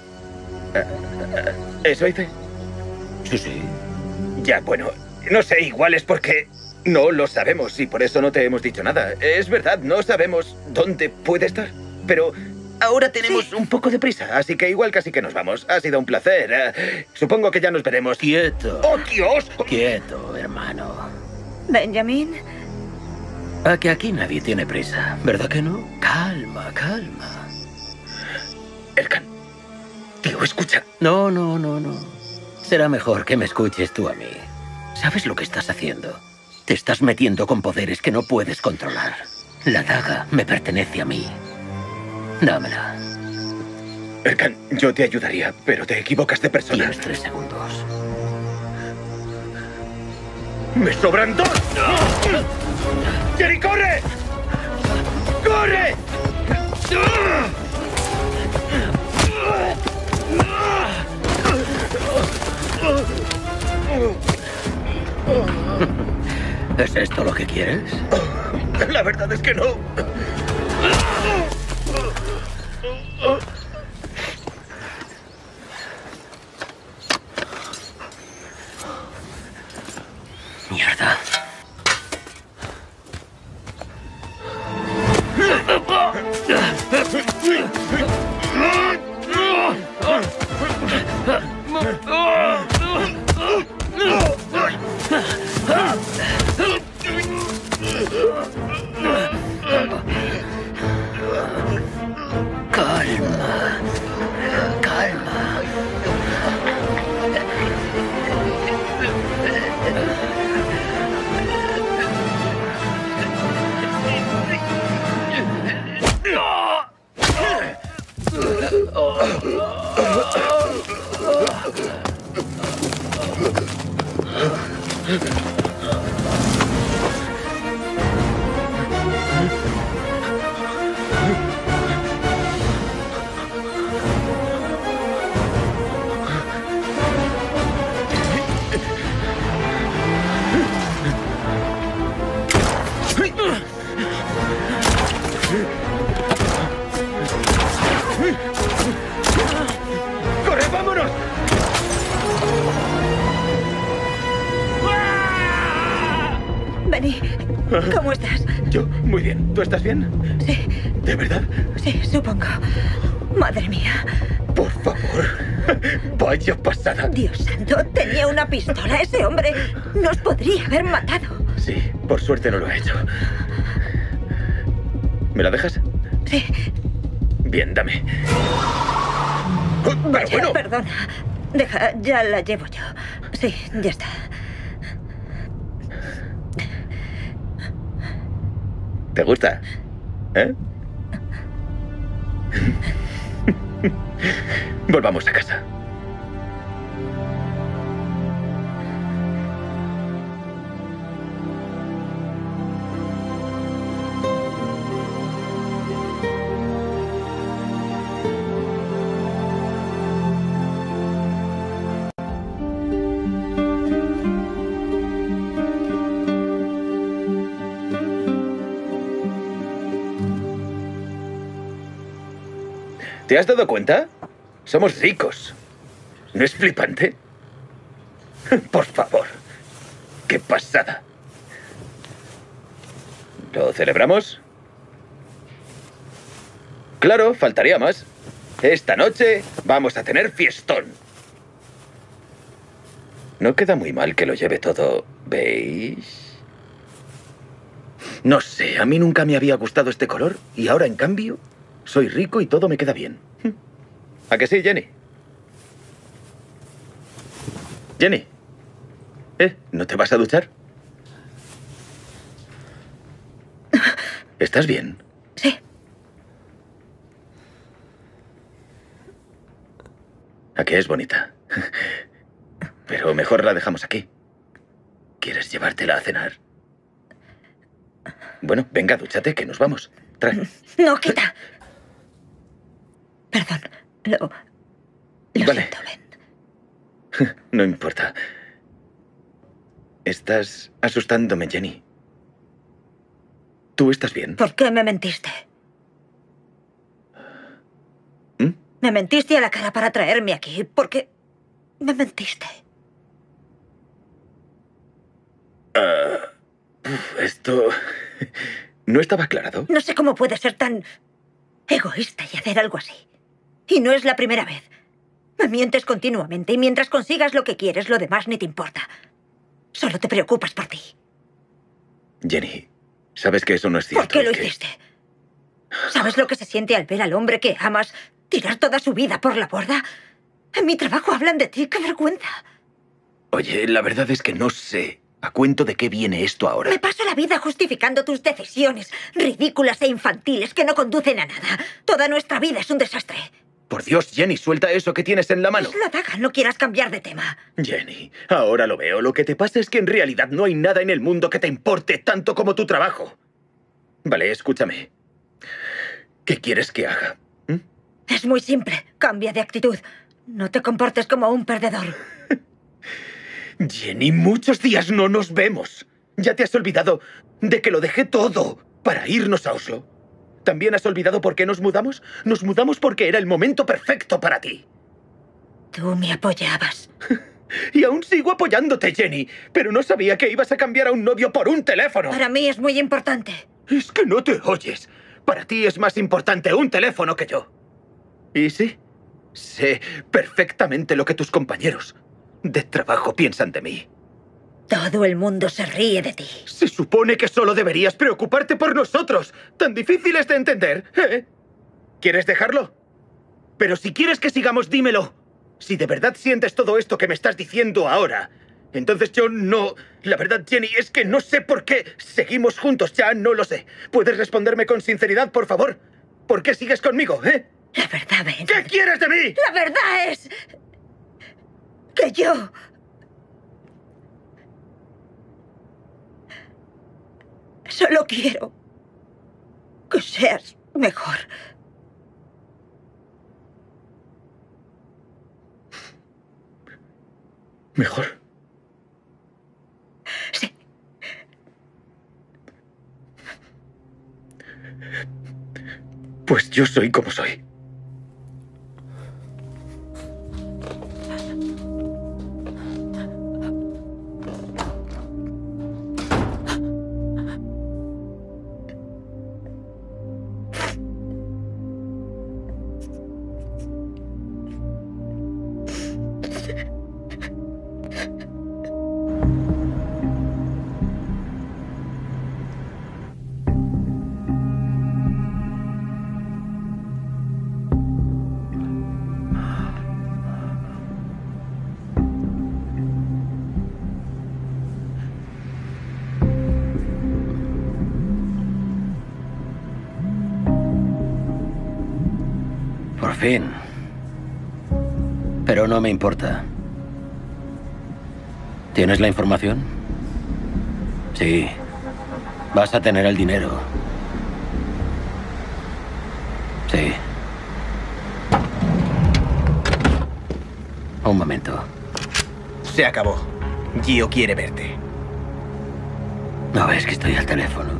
¿Eso hice? Sí, sí. Ya, bueno, no sé, igual es porque no lo sabemos y por eso no te hemos dicho nada. Es verdad, no sabemos dónde puede estar. Pero ahora tenemos Sí. un poco de prisa, así que igual casi que nos vamos. Ha sido un placer. Eh, supongo que ya nos veremos. Quieto. ¡Oh, Dios! Quieto, hermano. Benjamin. A que aquí nadie tiene prisa, ¿verdad que no? Calma, calma. Erkan, tío, escucha. No, no, no, no. Será mejor que me escuches tú a mí. ¿Sabes lo que estás haciendo? Te estás metiendo con poderes que no puedes controlar. La daga me pertenece a mí. Dámela. Erkan, yo te ayudaría, pero te equivocas de persona. Tienes tres segundos. ¡Me sobran dos! ¡Jerry, corre! ¡Corre! ¿Es esto lo que quieres? La verdad es que no. Mierda. Calma. Calma. ¡Corre, vámonos! Benny, ¿cómo estás? Yo, muy bien. ¿Tú estás bien? Sí, ¿De verdad? sí, supongo. Madre mía. Por favor. Vaya pasada. Dios santo, tenía una pistola. Ese hombre nos podría haber matado. Sí, por suerte no lo ha hecho. ¿Me la dejas? Sí. Bien, dame. Oh, pero Ya, bueno. Perdona. Deja, ya la llevo yo. Sí, ya está. ¿Te gusta? ¿Eh? Volvamos a casa. ¿Te has dado cuenta? Somos ricos. ¿No es flipante? Por favor. ¡Qué pasada! ¿Lo celebramos? Claro, faltaría más. Esta noche vamos a tener fiestón. No queda muy mal que lo lleve todo beige. No sé, a mí nunca me había gustado este color y ahora, en cambio, soy rico y todo me queda bien. ¿A que sí, Jenny? Jenny. ¿Eh? ¿No te vas a duchar? ¿Estás bien? Sí. ¿A que es bonita? Pero mejor la dejamos aquí. ¿Quieres llevártela a cenar? Bueno, venga, dúchate, que nos vamos. Trae. No, quita. Perdón. Lo... Lo Vale. siento, Ben. No importa. Estás asustándome, Jenny. ¿Tú estás bien? ¿Por qué me mentiste? ¿Mm? Me mentiste a la cara para traerme aquí. ¿Por qué me mentiste? Uh, uf, esto... ¿No estaba aclarado? No sé cómo puedes ser tan egoísta y hacer algo así. Y no es la primera vez. Me mientes continuamente y mientras consigas lo que quieres, lo demás ni te importa. Solo te preocupas por ti. Jenny, sabes que eso no es cierto. ¿Por qué lo que... hiciste? ¿Sabes lo que se siente al ver al hombre que amas tirar toda su vida por la borda? En mi trabajo hablan de ti. ¡Qué vergüenza! Oye, la verdad es que no sé a cuento de qué viene esto ahora. Me paso la vida justificando tus decisiones ridículas e infantiles que no conducen a nada. Toda nuestra vida es un desastre. Por Dios, Jenny, suelta eso que tienes en la mano. Es la daga, no quieras cambiar de tema. Jenny, ahora lo veo. Lo que te pasa es que en realidad no hay nada en el mundo que te importe tanto como tu trabajo. Vale, escúchame. ¿Qué quieres que haga? ¿Mm? Es muy simple. Cambia de actitud. No te comportes como un perdedor. Jenny, muchos días no nos vemos. ¿Ya te has olvidado de que lo dejé todo para irnos a Oslo? ¿También has olvidado por qué nos mudamos? Nos mudamos porque era el momento perfecto para ti. Tú me apoyabas. Y aún sigo apoyándote, Jenny. Pero no sabía que ibas a cambiar a un novio por un teléfono. Para mí es muy importante. Es que no te oyes. Para ti es más importante un teléfono que yo. Y sí, sé perfectamente lo que tus compañeros de trabajo piensan de mí. Todo el mundo se ríe de ti. Se supone que solo deberías preocuparte por nosotros. Tan difíciles de entender, ¿eh? ¿Quieres dejarlo? Pero si quieres que sigamos, dímelo. Si de verdad sientes todo esto que me estás diciendo ahora, entonces yo no... La verdad, Jenny, es que no sé por qué seguimos juntos. Ya no lo sé. ¿Puedes responderme con sinceridad, por favor? ¿Por qué sigues conmigo, eh? La verdad, Ben. ¿Qué quieres de mí? La verdad es... que yo... Solo quiero que seas mejor. ¿Mejor? Sí. Pues yo soy como soy. fin. Pero no me importa. ¿Tienes la información? Sí. Vas a tener el dinero. Sí. Un momento. Se acabó. Gio quiere verte. No ves que estoy al teléfono.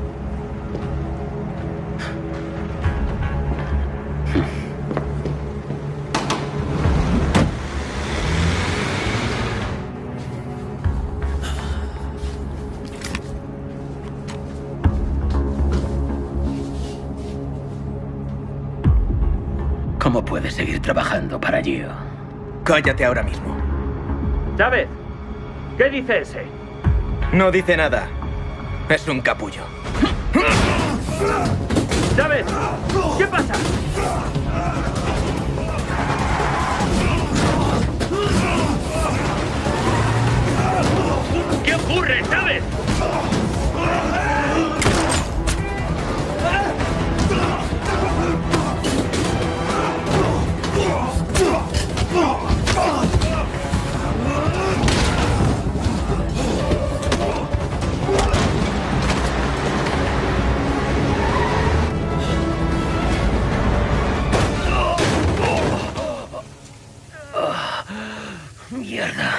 ¿Cómo puedes seguir trabajando para Gio? Cállate ahora mismo. Chávez, ¿qué dice ese? No dice nada. Es un capullo. Chávez, ¿qué pasa? ¿Qué ocurre, Chávez? Mierda.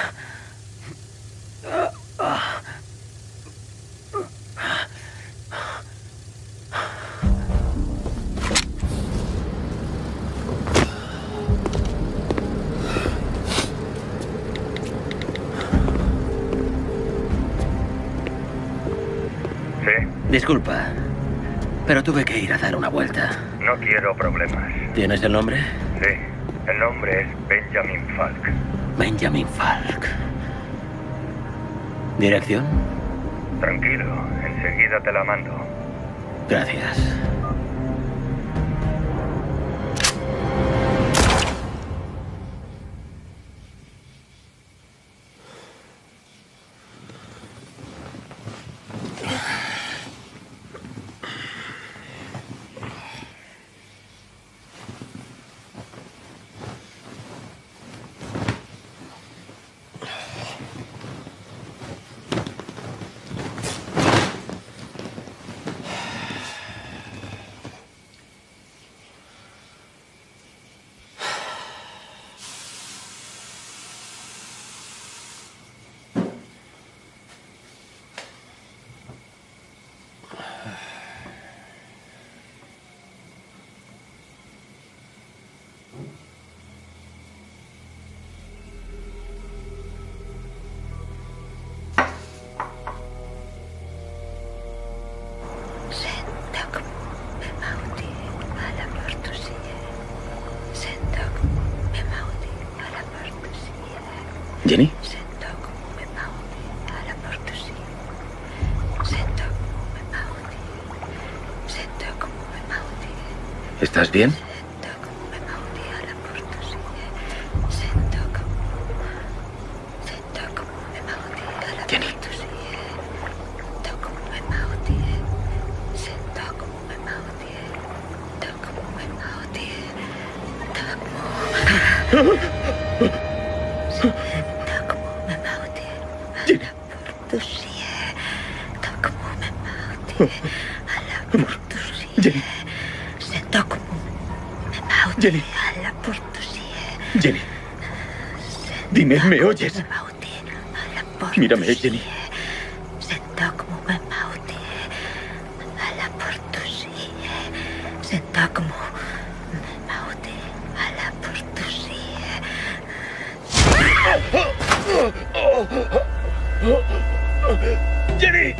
Disculpa, pero tuve que ir a dar una vuelta. No quiero problemas. ¿Tienes el nombre? Sí, el nombre es Benjamin Falk. Benjamin Falk. ¿Dirección? Tranquilo, enseguida te la mando. Gracias. ¿Jenny? ¿Estás bien? Jenny. Jenny. Jenny. Jenny. Dime, ¿me oyes? Mírame, Jenny. Jenny.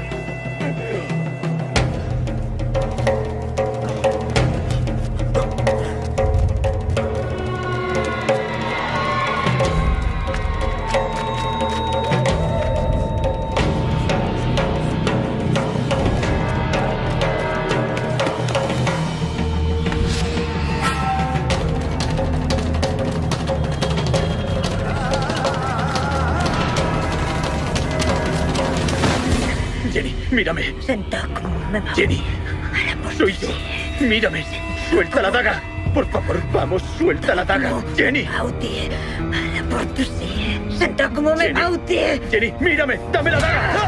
Mírame. Jenny. Soy yo. Mírame. Suelta la daga. Por favor, vamos, suelta la daga. No, Jenny. Mauti, para por tu sí. Senta como me Jenny. Mauti. Jenny, mírame, dame la daga.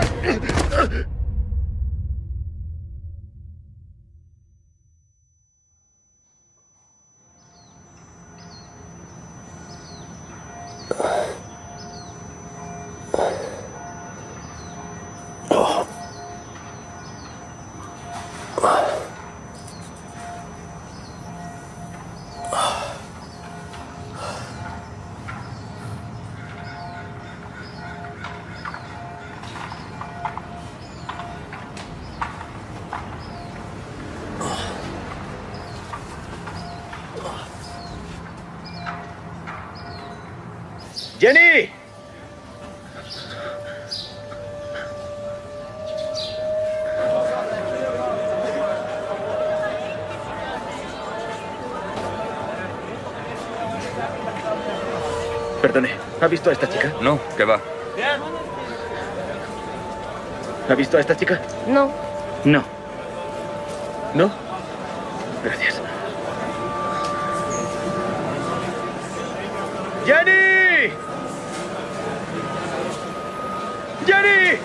¡Jenny! Perdone, ¿ha visto a esta chica? No, ¿qué va? ¿Ha visto a esta chica? No. No. ¿No? Gracias. ¡Jenny! ¡Jenny!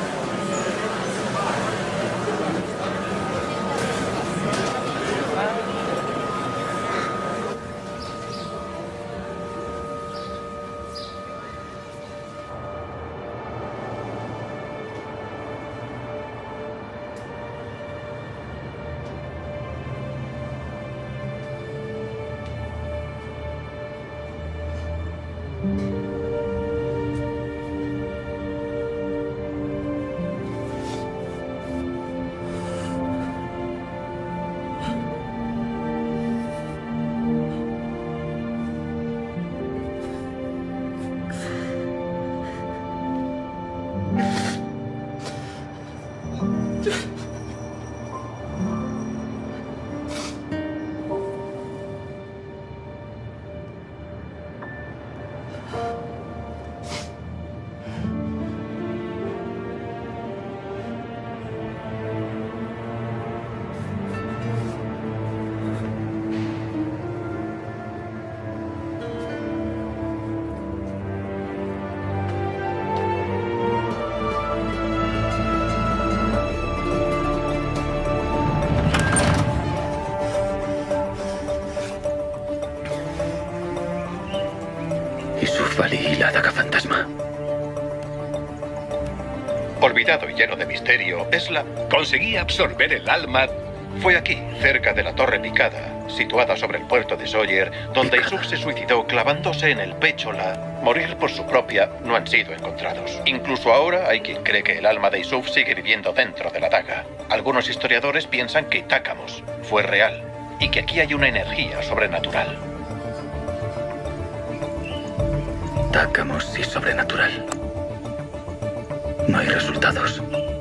Y la daga fantasma. Olvidado y lleno de misterio, es la... Conseguí absorber el alma. Fue aquí, cerca de la Torre Picada, situada sobre el puerto de Sawyer, donde Yusuf se suicidó clavándose en el pecho la... Morir por su propia no han sido encontrados. Incluso ahora hay quien cree que el alma de Yusuf sigue viviendo dentro de la daga. Algunos historiadores piensan que Takamos fue real y que aquí hay una energía sobrenatural. Takamos y sobrenatural. No hay resultados.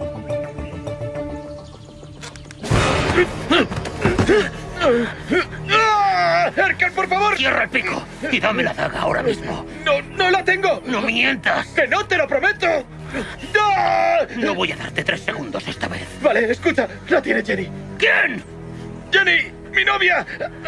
¡Erkan, por favor! ¡Cierra el pico! Y dame la daga ahora mismo. ¡No, no la tengo! ¡No mientas! ¡Que no, te lo prometo! ¡No! No voy a darte tres segundos esta vez. Vale, escucha. La tiene Jenny. ¿Quién? ¡Jenny! ¡Mi novia!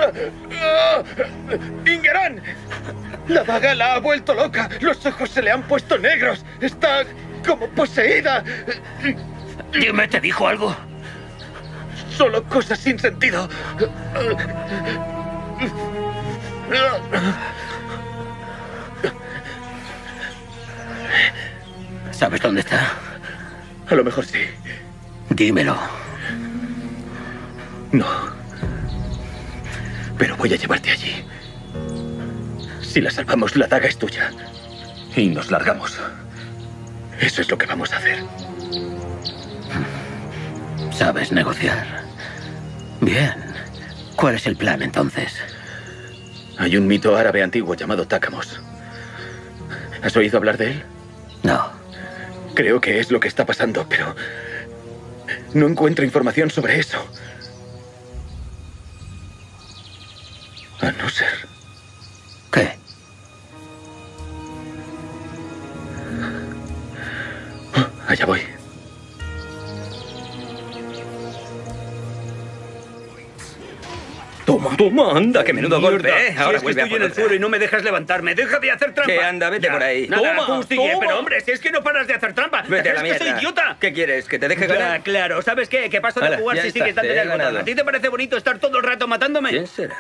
¡Ingeran! La daga la ha vuelto loca. Los ojos se le han puesto negros. Está como poseída. Dime, ¿te dijo algo? Solo cosas sin sentido. ¿Sabes dónde está? A lo mejor sí. Dímelo. No. Pero voy a llevarte allí. Si la salvamos, la daga es tuya. Y nos largamos. Eso es lo que vamos a hacer. ¿Sabes negociar? Bien. ¿Cuál es el plan, entonces? Hay un mito árabe antiguo llamado Takamos. ¿Has oído hablar de él? No. Creo que es lo que está pasando, pero no encuentro información sobre eso. A no ser... ¿Qué? Oh, allá voy. Toma. Toma, anda, que menudo Mierda. golpe, ¿eh? Si Ahora es que vuelve a estoy por en el otra. suelo y no me dejas levantarme. Deja de hacer trampa. Que anda, vete Ya. por ahí. Nada, Toma, tú sigue, toma. pero hombre, si es que no paras de hacer trampa. Vete a la ¿Es que mierda. soy idiota? ¿Qué quieres? ¿Que te deje Ya, ganar? claro. ¿Sabes qué? Que paso de Hala, jugar ya si está, sigues dándole te he al botón. ganado. ¿A ti te parece bonito estar todo el rato matándome? ¿Quién será?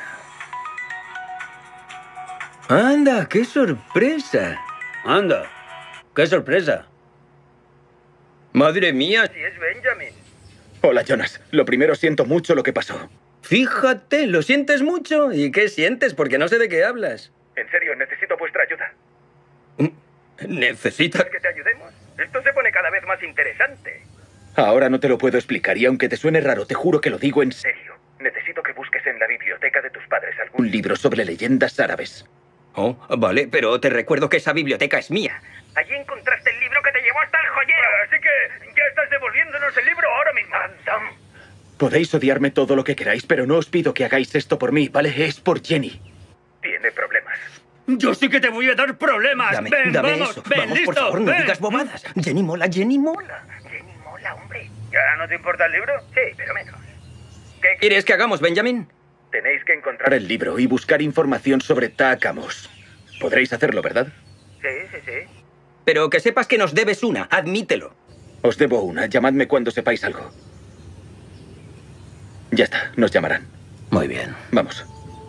Anda, qué sorpresa. Anda, qué sorpresa. Madre mía. Sí, es Benjamin. Hola, Jonas. Lo primero, siento mucho lo que pasó. Fíjate, ¿lo sientes mucho? ¿Y qué sientes? Porque no sé de qué hablas. En serio, necesito vuestra ayuda. ¿Necesitas? ¿Que te ayudemos? Esto se pone cada vez más interesante. Ahora no te lo puedo explicar y aunque te suene raro, te juro que lo digo en serio. Necesito que busques en la biblioteca de tus padres algún libro sobre leyendas árabes. Oh, vale, pero te recuerdo que esa biblioteca es mía. Allí encontraste el libro que te llevó hasta el joyero. Así que ya estás devolviéndonos el libro ahora mismo. Podéis odiarme todo lo que queráis, pero no os pido que hagáis esto por mí, ¿vale? Es por Jenny. Tiene problemas. Yo sí que te voy a dar problemas. Dame, ven, dame vamos, eso. ven, Vamos, listo. por favor, no ven. digas bobadas. Jenny mola, Jenny mola. Jenny mola, hombre. ¿Ya no te importa el libro? Sí, pero menos. ¿Qué ¿Quieres que hagamos, Benjamin? Tenéis que encontrar el libro y buscar información sobre Takamos. Podréis hacerlo, ¿verdad? Sí, sí, sí. Pero que sepas que nos debes una, admítelo. Os debo una. Llamadme cuando sepáis algo. Ya está, nos llamarán. Muy bien. Vamos.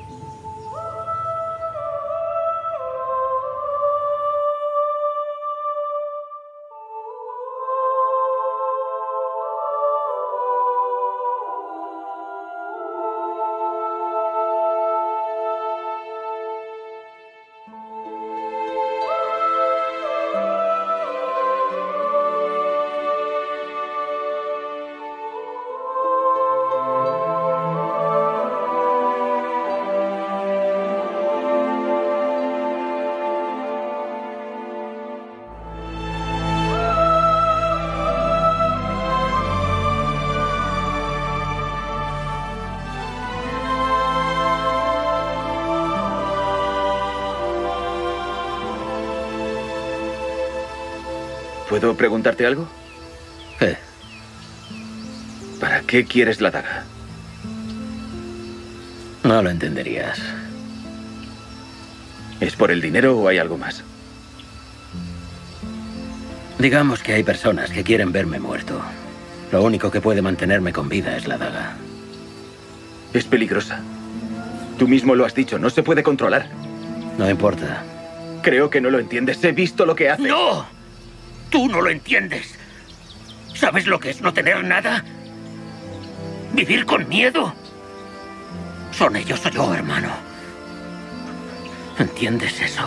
¿Puedo preguntarte algo? ¿Qué? ¿Para qué quieres la daga? No lo entenderías. ¿Es por el dinero o hay algo más? Digamos que hay personas que quieren verme muerto. Lo único que puede mantenerme con vida es la daga. Es peligrosa. Tú mismo lo has dicho, no se puede controlar. No importa. Creo que no lo entiendes. He visto lo que hace. ¡No! Tú no lo entiendes. ¿Sabes lo que es no tener nada? ¿Vivir con miedo? Son ellos o yo, hermano. ¿Entiendes eso?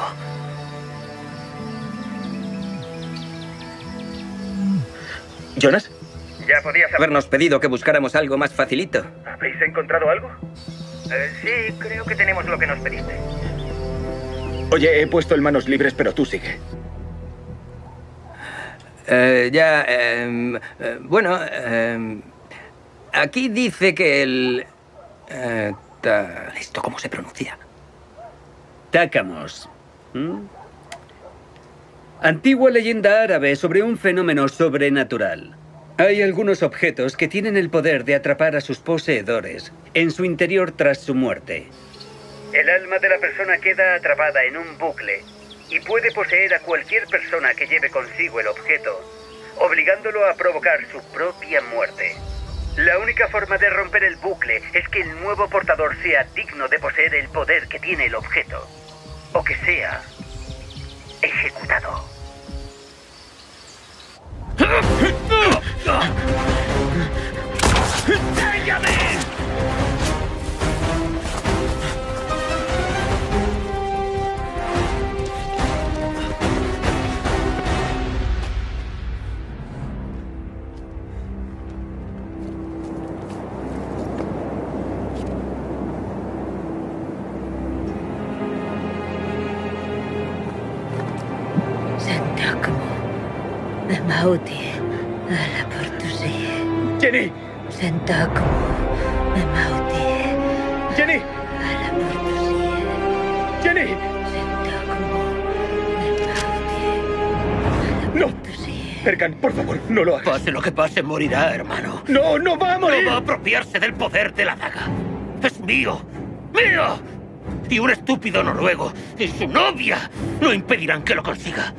¿Jonas? Ya podías habernos pedido que buscáramos algo más facilito. ¿Habéis encontrado algo? Eh, sí, creo que tenemos lo que nos pediste. Oye, he puesto en manos libres, pero tú sigue. Eh, ya, eh, eh, bueno, eh, aquí dice que el... Eh, ta- ¿Esto cómo se pronuncia? Takamos. ¿Mm? Antigua leyenda árabe sobre un fenómeno sobrenatural. Hay algunos objetos que tienen el poder de atrapar a sus poseedores en su interior tras su muerte. El alma de la persona queda atrapada en un bucle y puede poseer a cualquier persona que lleve consigo el objeto, obligándolo a provocar su propia muerte. La única forma de romper el bucle es que el nuevo portador sea digno de poseer el poder que tiene el objeto, o que sea ejecutado. Sentakmu, memauti, ala portusi. ¡Jenny! Sentakmu, memauti. ¡Jenny! Ala portusi. ¡Jenny! Sentakmu, memauti. ¡No! Erkan, por favor, no lo hagas. Pase lo que pase, morirá, hermano. ¡No, no va a morir! No va a apropiarse del poder de la daga. Es mío. ¡Mío! Y un estúpido noruego y su novia no impedirán que lo consiga.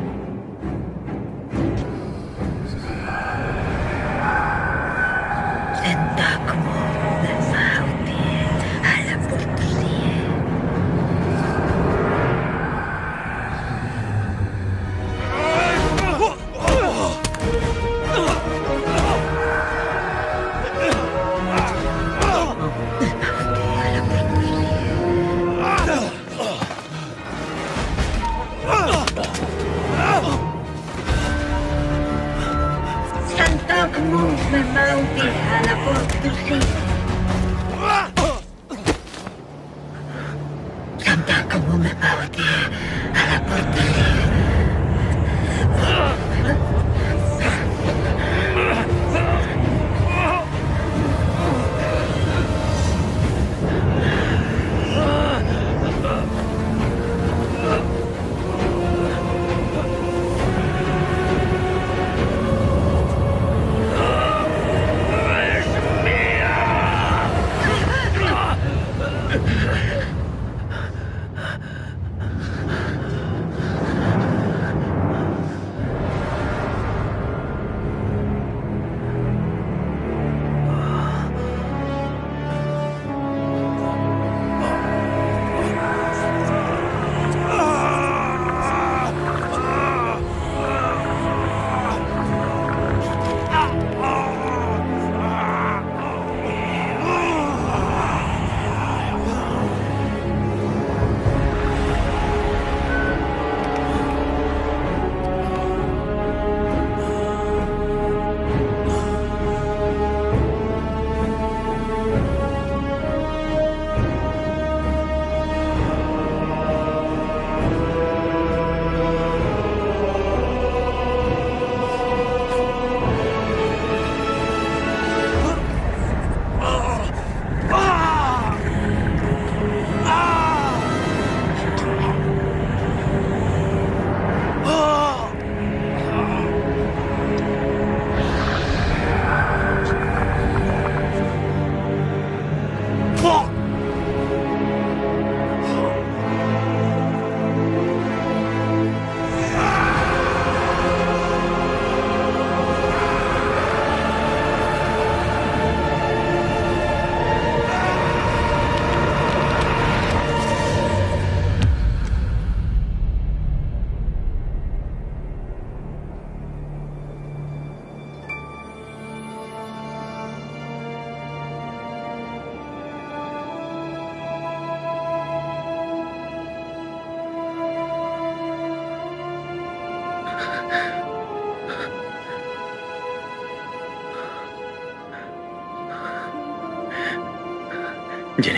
Jenny.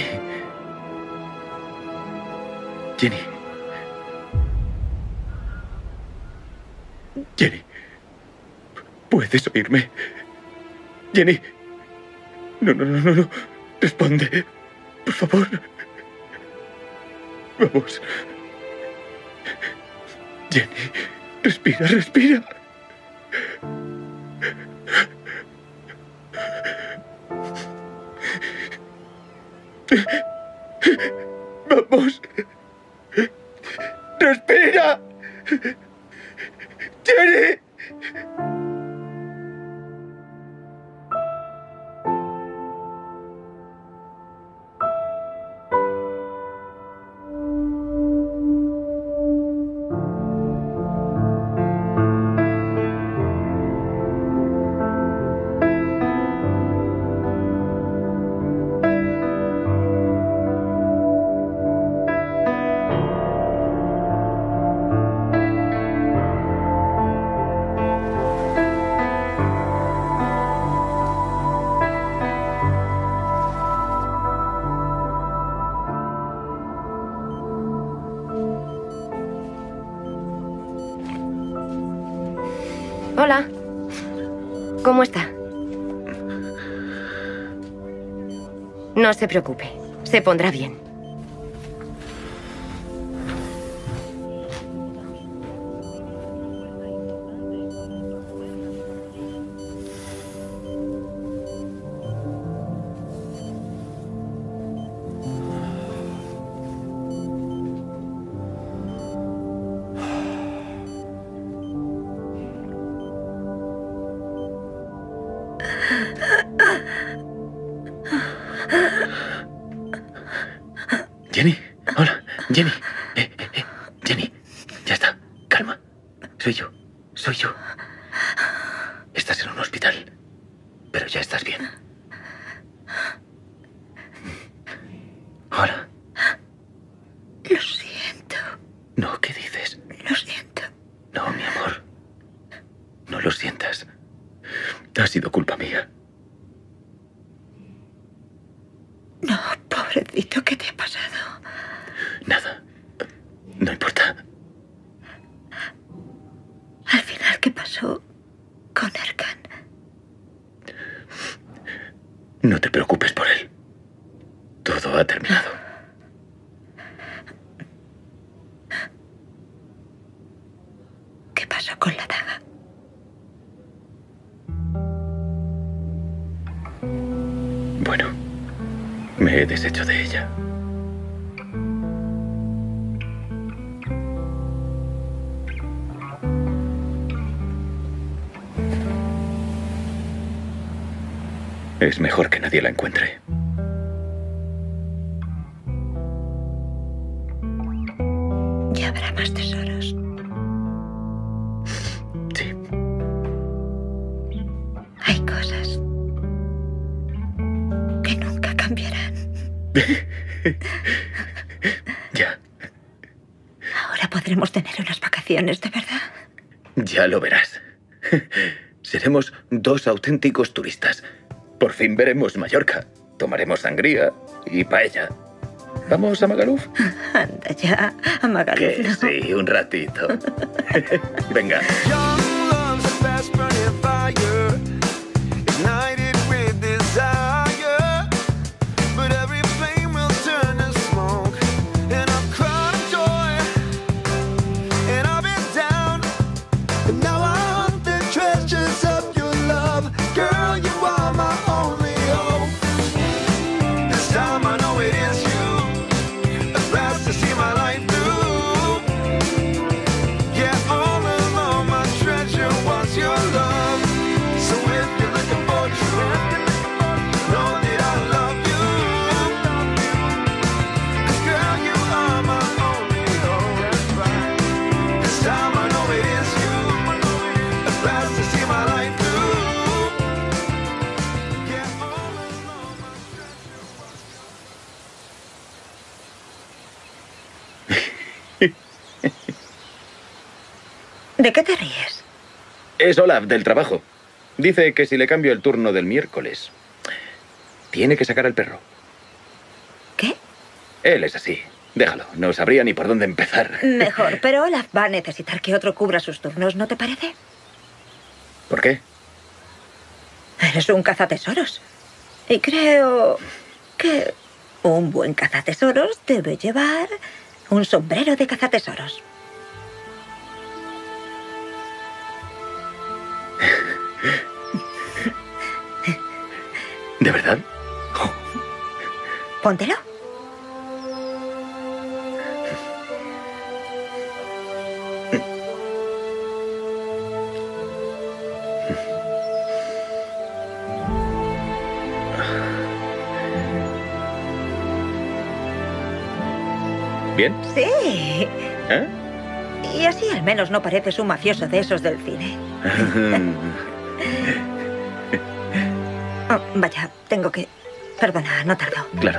Jenny. Jenny. ¿Puedes oírme? Jenny. No, no, no, no, no. Responde. Por favor. Vamos. Jenny. Respira, respira. Vamos. Respira. Jenny. Hola. ¿Cómo está? No se preocupe. Se pondrá bien. Jenny, hola, Jenny. Eh, eh, eh, Jenny, ya está, calma. Soy yo, soy yo. Estás en un hospital, pero ya estás bien. Hola. Lo siento. No, ¿qué dices? Lo siento. No, mi amor. No lo sientas. Ha sido culpa mía. No, pobrecito, ¿qué te ha pasado? Nada. No importa. Al final, ¿qué pasó con Erkan? No te preocupes por él. Todo ha terminado. ¿Qué pasó con la daga? Bueno, me he deshecho de ella. Es mejor que nadie la encuentre. Ya habrá más tesoros. Sí. Hay cosas que nunca cambiarán. Ya. Ahora podremos tener unas vacaciones, ¿de verdad? Ya lo verás. Seremos dos auténticos turistas. Por fin veremos Mallorca. Tomaremos sangría y paella. ¿Vamos a Magaluf? Anda ya, a Magaluf. Que no. sí, un ratito. Venga. ¿De qué te ríes? Es Olaf, del trabajo. Dice que si le cambio el turno del miércoles, tiene que sacar al perro. ¿Qué? Él es así. Déjalo, no sabría ni por dónde empezar. Mejor, pero Olaf va a necesitar que otro cubra sus turnos, ¿no te parece? ¿Por qué? Eres un cazatesoros. Y creo que un buen cazatesoros debe llevar un sombrero de cazatesoros. ¿De verdad? Póntelo. ¿Bien? Sí. ¿Eh? Y así al menos no pareces un mafioso de esos del cine. Oh, vaya, tengo que... Perdona, no tardo. Claro.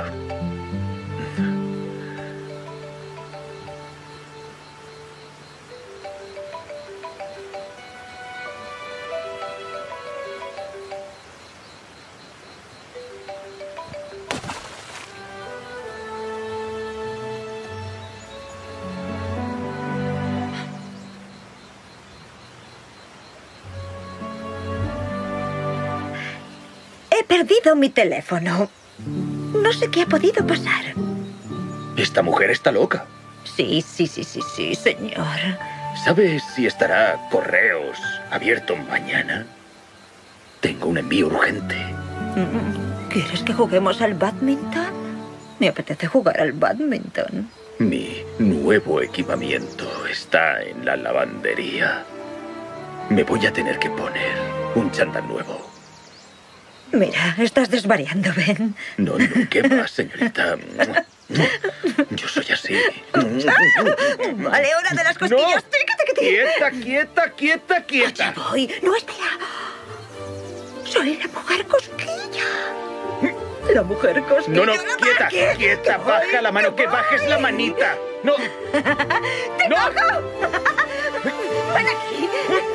He perdido mi teléfono. No sé qué ha podido pasar. Esta mujer está loca. Sí, sí, sí, sí, sí, señor. ¿Sabes si estará correos abierto mañana? Tengo un envío urgente. ¿Quieres que juguemos al badminton? Me apetece jugar al badminton. Mi nuevo equipamiento está en la lavandería. Me voy a tener que poner un chándal nuevo. Mira, estás desvariando, Ben. No, no, ¿qué va, señorita? Yo soy así. Vale, hora de las cosquillas. No. Quieta, quieta, quieta, quieta. Allí voy. No, espera. Soy la mujer cosquilla. La mujer cosquilla. No, no, la quieta, quieta, quieta. que Baja voy, la mano, que voy. bajes la manita. No. ¡Te no. cojo! ¡Ven aquí!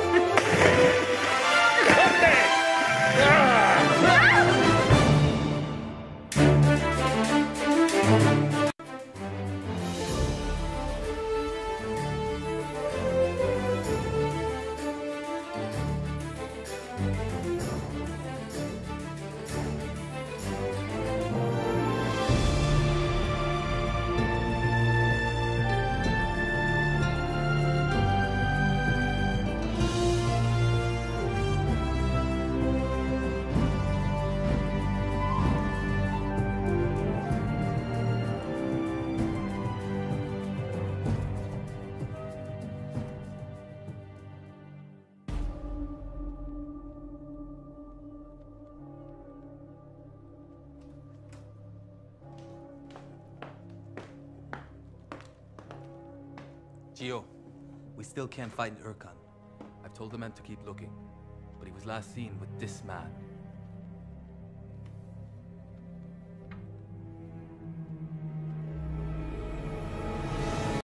Gio, we still can't find Urkan. I've told the men to keep looking, but he was last seen with this man.